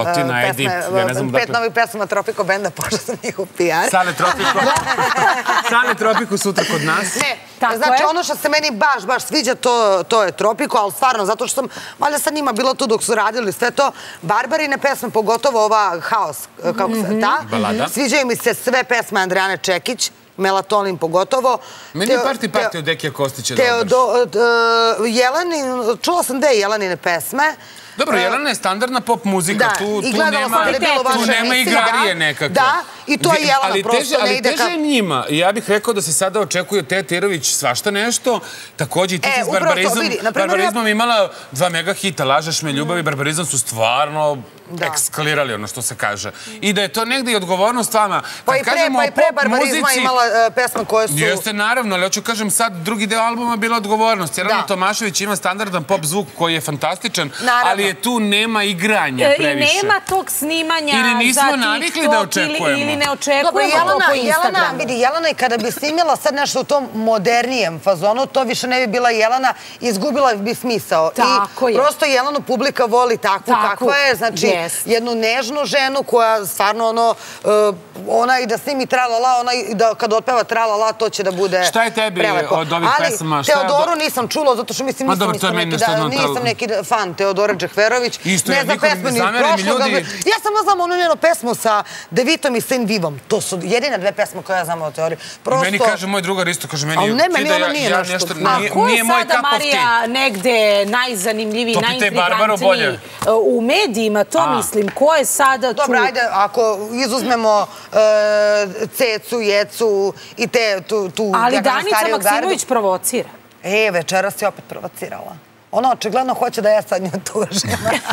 5 novih pesama Tropico benda, pošto sam njihov PR.
Sale Tropico sutra kod nas.
Ne, znači ono što se meni baš sviđa, to je Tropico, ali stvarno, zato što sam, valjda sa njima bilo tu dok su radili sve to, Barbarine pesme, pogotovo ova Haos, kako se ta, sviđaju mi se sve pesme Andrejane Čekić, Melatonin pogotovo.
Meni je parti od Dekija Kostića dobar.
Čula sam 2 Jelenine pesme.
Dobro, Jelena je standardna pop muzika. Tu nema igrarije nekakve.
Da, i to je Jelena, prosto ne ide
kako... Ali teže njima. Ja bih rekao da se sada očekuje od Teje Tirović svašta nešto. Takođe i ti s barbarizmom imala 2 mega hita. Lažeš me, ljubav i barbarizam su stvarno ekskalirali, ono što se kaže. I da je to negde i odgovornost vama.
Pa i pre barbarizma imala pesma koje su...
Jeste, naravno, ali hoću kažem sad, drugi deo albuma je bila odgovornost. Jelena Tomašević ima standardan pop zvuk koji je fantastičan, ali je tu nema igranja previše.
I nema tog snimanja
ili nismo navikli da očekujemo.
Ili ne očekujemo to po Instagramu.
Jelena i kada bi snimila sad nešto u tom modernijem fazonu, to više ne bi bila Jelena, izgubila bi smisao.
Tako je.
I prosto Jelenu publika voli takvu kakva je, znači jednu nežnu ženu koja stvarno ona i da snimi tralala, ona i da kad otpeva tralala, to će da bude prelepo.
Šta je tebi od ovih pesama?
Ali Teodoru nisam čula, zato što mislim nisam neki fan Teodora Džehverović.
Ne znam pesmu ni prošlog.
Ja samo znam onu njenu pesmu sa Devitom i Saint Vivom. To su jedine 2 pesme koje ja znam o Teodori.
Meni kaže moj drugar isto, kaže meni...
Ali ne, meni ona nije nešto.
A ko je sada, Marija, negde najzanimljiviji, najintrigantniji u medijima, to mislim, ko je sada tu...
Dobro, ajde, ako izuzmemo Cecu, Jecu i tu...
Ali Danica Maksimović provocira.
Večeras je opet provocirala. Ona očigledno hoće da ja sad nju tužim.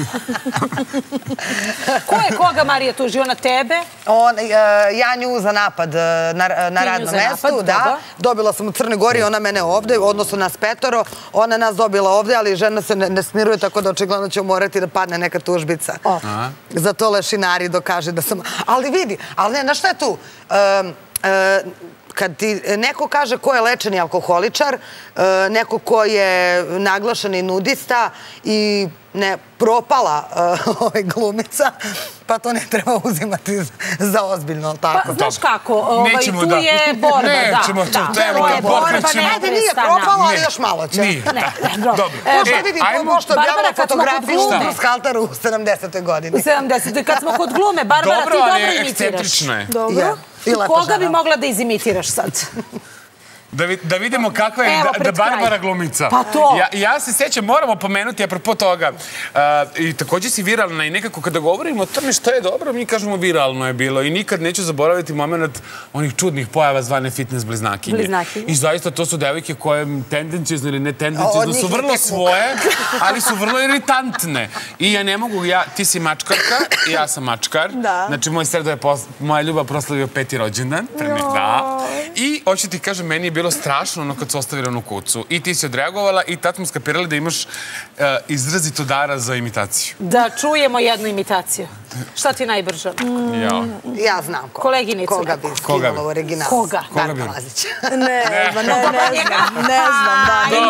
Ko je koga, Marija, tužio na tebe?
Ja nju za napad na radnom mestu, da. Dobila sam u Crnoj Gori, ona mene ovde, odnosno nas 5, ona nas dobila ovde, ali žena se ne smiruje, tako da očigledno će morati da padne neka tužbica. Za to lešinari dokaže da sam... Ali vidi, ali ne, znaš šta je tu? Kad ti neko kaže ko je lečeni alkoholičar, neko ko je naglašeni nudista i propala glumica, pa to ne treba uzimati za ozbiljno, tako?
Pa, znaš kako, tu je borba, da.
Nećemo to, to je borba.
Ajde, nije propala, ali još malo će.
Nije, dobro.
Možda vidi možda objavila fotografiju u Brushalteru u 70. godini.
U 70. Kad smo kod glume, Barbara, ti dobro imitiraš.
Ekscentrično je.
Dobro. Koga bi mogla da izimitiraš sad?
Da vidimo kakva je Barbara glumica.
Pa to.
Ja se sjećam, moramo pomenuti apropo toga. I također si viralna i nekako kada govorimo o tome što je dobro, mi kažemo viralno je bilo. I nikad neću zaboraviti moment onih čudnih pojava zvane fitness bliznakinje. I zaista to su devojke koje tendencijozno ili ne tendencijozno su vrlo svoje, ali su vrlo iritantne. I ja ne mogu, ti si mačkarka, ja sam mačkar. Znači, moja ljubav proslavio 5. rođendan. I hoću ti kažem, meni je bilo strašno ono kad su ostavili onu kucu. I ti si odreagovala i tad smo skapirali da imaš izrazito dara za imitaciju.
Da čujemo jednu imitaciju. Šta ti najbrže?
Ja znam koga.
Koleginicu.
Koga bi skinula u originalu?
Koga?
Darka Lazić.
Ne znam,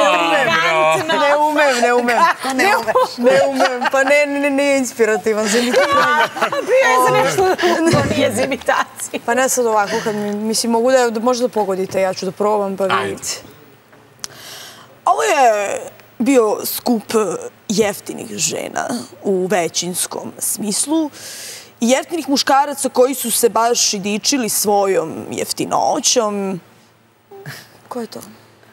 ne umem. Pa nije inspirativan za imitaciju.
Bio je za nešto, to nije za imitaciju.
Pa ne sad ovako, kad mislim, mogu da možda pogodite, ja ću da probam, pa vidite. Ovo je bio skup jeftinih žena u većinskom smislu i jeftinih muškaraca koji su se baš i dičili svojom jeftinoćom. Ko je to?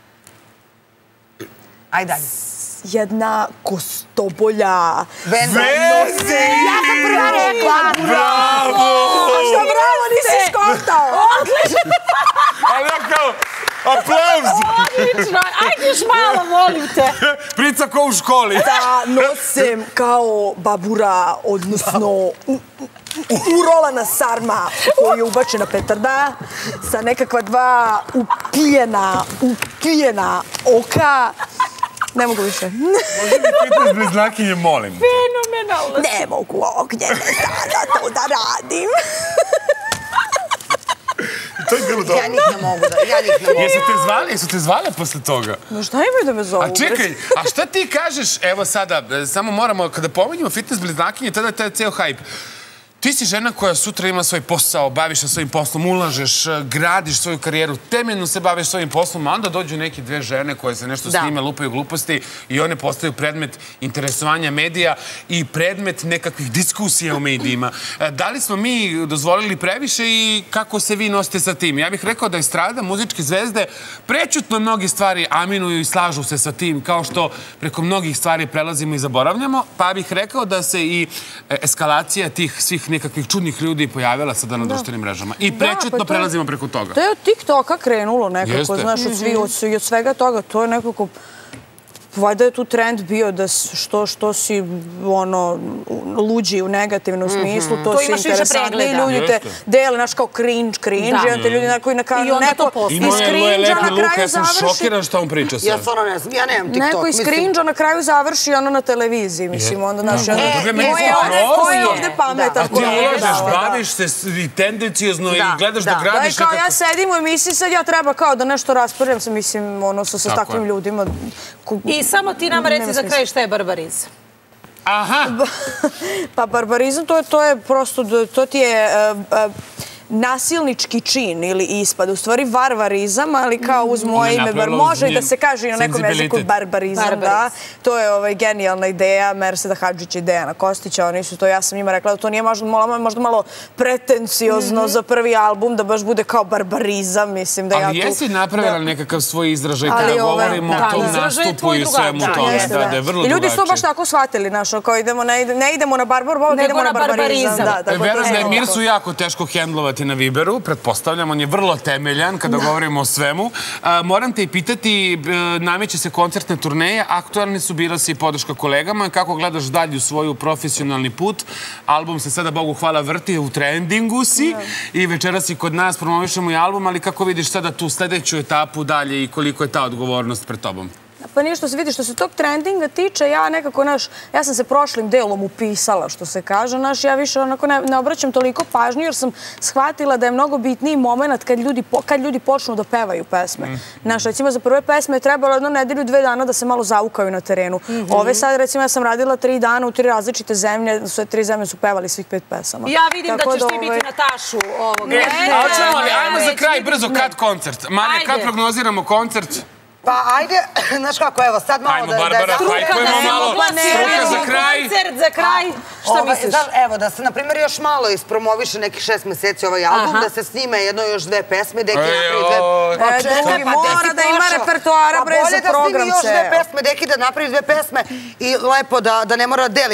Ajde, dalje.
Jedna kostobolja.
Venza!
Ja sam prva rekla!
Bravo!
Šta bravo, nisi škotao?
Odlično!
Ali ja kao, aplauz!
Odlično! Ajde još malo, molim te.
Prica ko u školi.
Da nosem kao babura, odnosno urolana sarma koju je ubačena petarda sa nekakva 2 upijena oka. Ne mogu više.
Možda mi fitness bliznakinje, molim.
Fenomenalno.
Ne mogu ognjene sada to da radim.
To je bilo dobro.
Ja njih ne mogu da...
Jesu te zvale posle toga?
No šta imaju da me zovu?
A čekaj, a šta ti kažeš, evo sada, samo moramo, kada pomenjamo fitness bliznakinje, tada je taj ceo hajp. Ti si žena koja sutra ima svoj posao, baviš se svojim poslom, ulažeš, gradiš svoju karijeru, temeljno se baviš svojim poslom, a onda dođu neke 2 žene koje se nešto snime, lupaju gluposti i one postaju predmet interesovanja medija i predmet nekakvih diskusija u medijima. Da li smo mi dozvolili previše i kako se vi nosite sa tim? Ja bih rekao da estrada, muzičke zvezde prećutno mnogi stvari aminuju i slažu se sa tim, kao što preko mnogih stvari prelazimo i zaboravljamo, pa bih rekao da se i eskalacija tih svih tih nekakvih čudnih ljudi pojavila sada na društvenim mrežama. I prečutno prelazimo preko toga.
To je od TikToka krenulo nekako, znaš, i od svega toga. To je nekako... Valjda je tu trend bio da što si luđi u negativnom smislu, to si interesantni. Ljudi te dele, znaš, kao cringe, i onda te ljudi koji neko iz cringe-a na kraju završi...
Ja sam šokiran što on priča sve.
Ja stvarno ne znam, ja nemam TikTok.
Neko iz cringe-a na kraju završi na televiziji, mislim, onda naš... Ko je ovde pametan?
Ti ulažeš, baviš se i tendencijozno i gledaš da gradiš nekako...
Ja sedim u emisiji, sad ja treba kao da nešto raspravljam se, mislim, sa takvim ljudima.
I samo ti nama reci za kraj šta je barbarizam.
Aha!
Pa barbarizam to je prosto, to ti je nasilnički čin ili ispad. U stvari varvarizam, ali kao uz moje ime, može i da se kaže i na nekom jeziku barbarizam, da. To je genijalna ideja Merseda Hadžića i Dejana Kostića, oni su to, ja sam njima rekla da to nije možda malo pretenciozno za prvi album, da baš bude kao barbarizam, mislim da ja tu...
Ali jesi napravila nekakav svoj izražaj kada govorimo o tom nastupu i svemu tome, da je vrlo drugačije.
I ljudi su to baš tako shvatili, znaš, kao ne idemo na barbar, nego idemo na barbarizam.
Verujem da je Mirsu jako teško hendlovati na Viberu, pretpostavljam, on je vrlo temeljan kada govorimo o svemu. Moram te i pitati, nameće se koncertne turneje, aktualni su, bila si i podrška kolegama, kako gledaš dalje u svoju profesionalni put? Album se sada, Bogu hvala, vrti, u trendingu si i večera si kod nas, promovišemo i album, ali kako vidiš sada tu sledeću etapu dalje i koliko je ta odgovornost pred tobom?
Pa nije što se vidi, što se tog trendinga tiče, ja nekako, ja sam se prošlim delom upisala, što se kaže, ja više onako ne obraćam toliko pažnju, jer sam shvatila da je mnogo bitniji moment kad ljudi počnu da pevaju pesme. Recimo, za prve pesme je trebalo 1 nedelju, 2 dana da se malo zaukaju na terenu. Ove sad, recimo, ja sam radila 3 dana u 3 različite zemlje, sve 3 zemlje su pevali svih 5 pesama.
Ja vidim da ćeš ti biti Natašu ovog leta.
Ajmo za kraj, brzo, kad koncert? Marija, kad prognoziramo koncert?
Pa ajde, znaš kako, evo sad malo da...
Ajmo, Barbara, hajpujemo malo. Struka za kraj.
Koncert za kraj. Šta misliš?
Evo, da se, na primjer, još malo ispromoviše nekih 6 meseci ovaj album, da se snime jedno još 2 pesme, Deki napravi 2...
Drugi mora da ima repertoara, bre, za program
bolje da snimi još 2 pesme, Deki da napravi 2 pesme i lepo da ne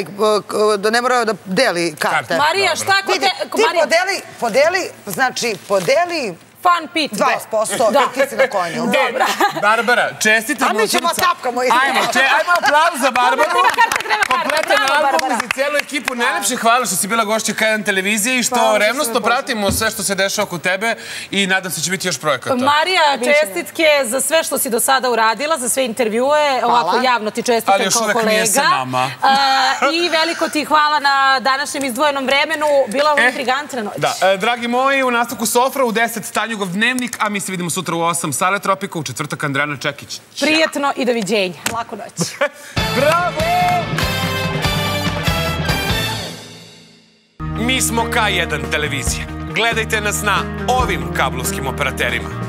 mora da deli karte.
Marija, šta ko te...
Ti podeli, znači, podeli...
Fan pit.
20%, i ti si na konju.
Barbara, čestitam.
A mi ćemo tapkamo.
Ajmo aplauz za Barbaru. Kompletan album za cijelu ekipu. Najlepše hvala što si bila gošća K1 televizije i što revnosno pratimo sve što se dešava oko tebe i nadam se će biti još projekata.
Marija, čestitke za sve što si do sada uradila, za sve intervjue. Ovako javno ti čestitam kao kolega.
Ali još uvek nije sa nama.
I veliko ti hvala na današnjem izdvojenom vremenu. Bila ovo intrigantna noć.
Da, dragi moji, u nastavku Sofra u 10 Stanjugov dnevnik, a mi se vidimo sutra u 8 Sale Tropika, u četvrtak Andrijana Čekić.
Prijetno i doviđenja. Laku noć.
Bravo! Mi smo K1 televizija. Gledajte nas na ovim kablovskim operaterima.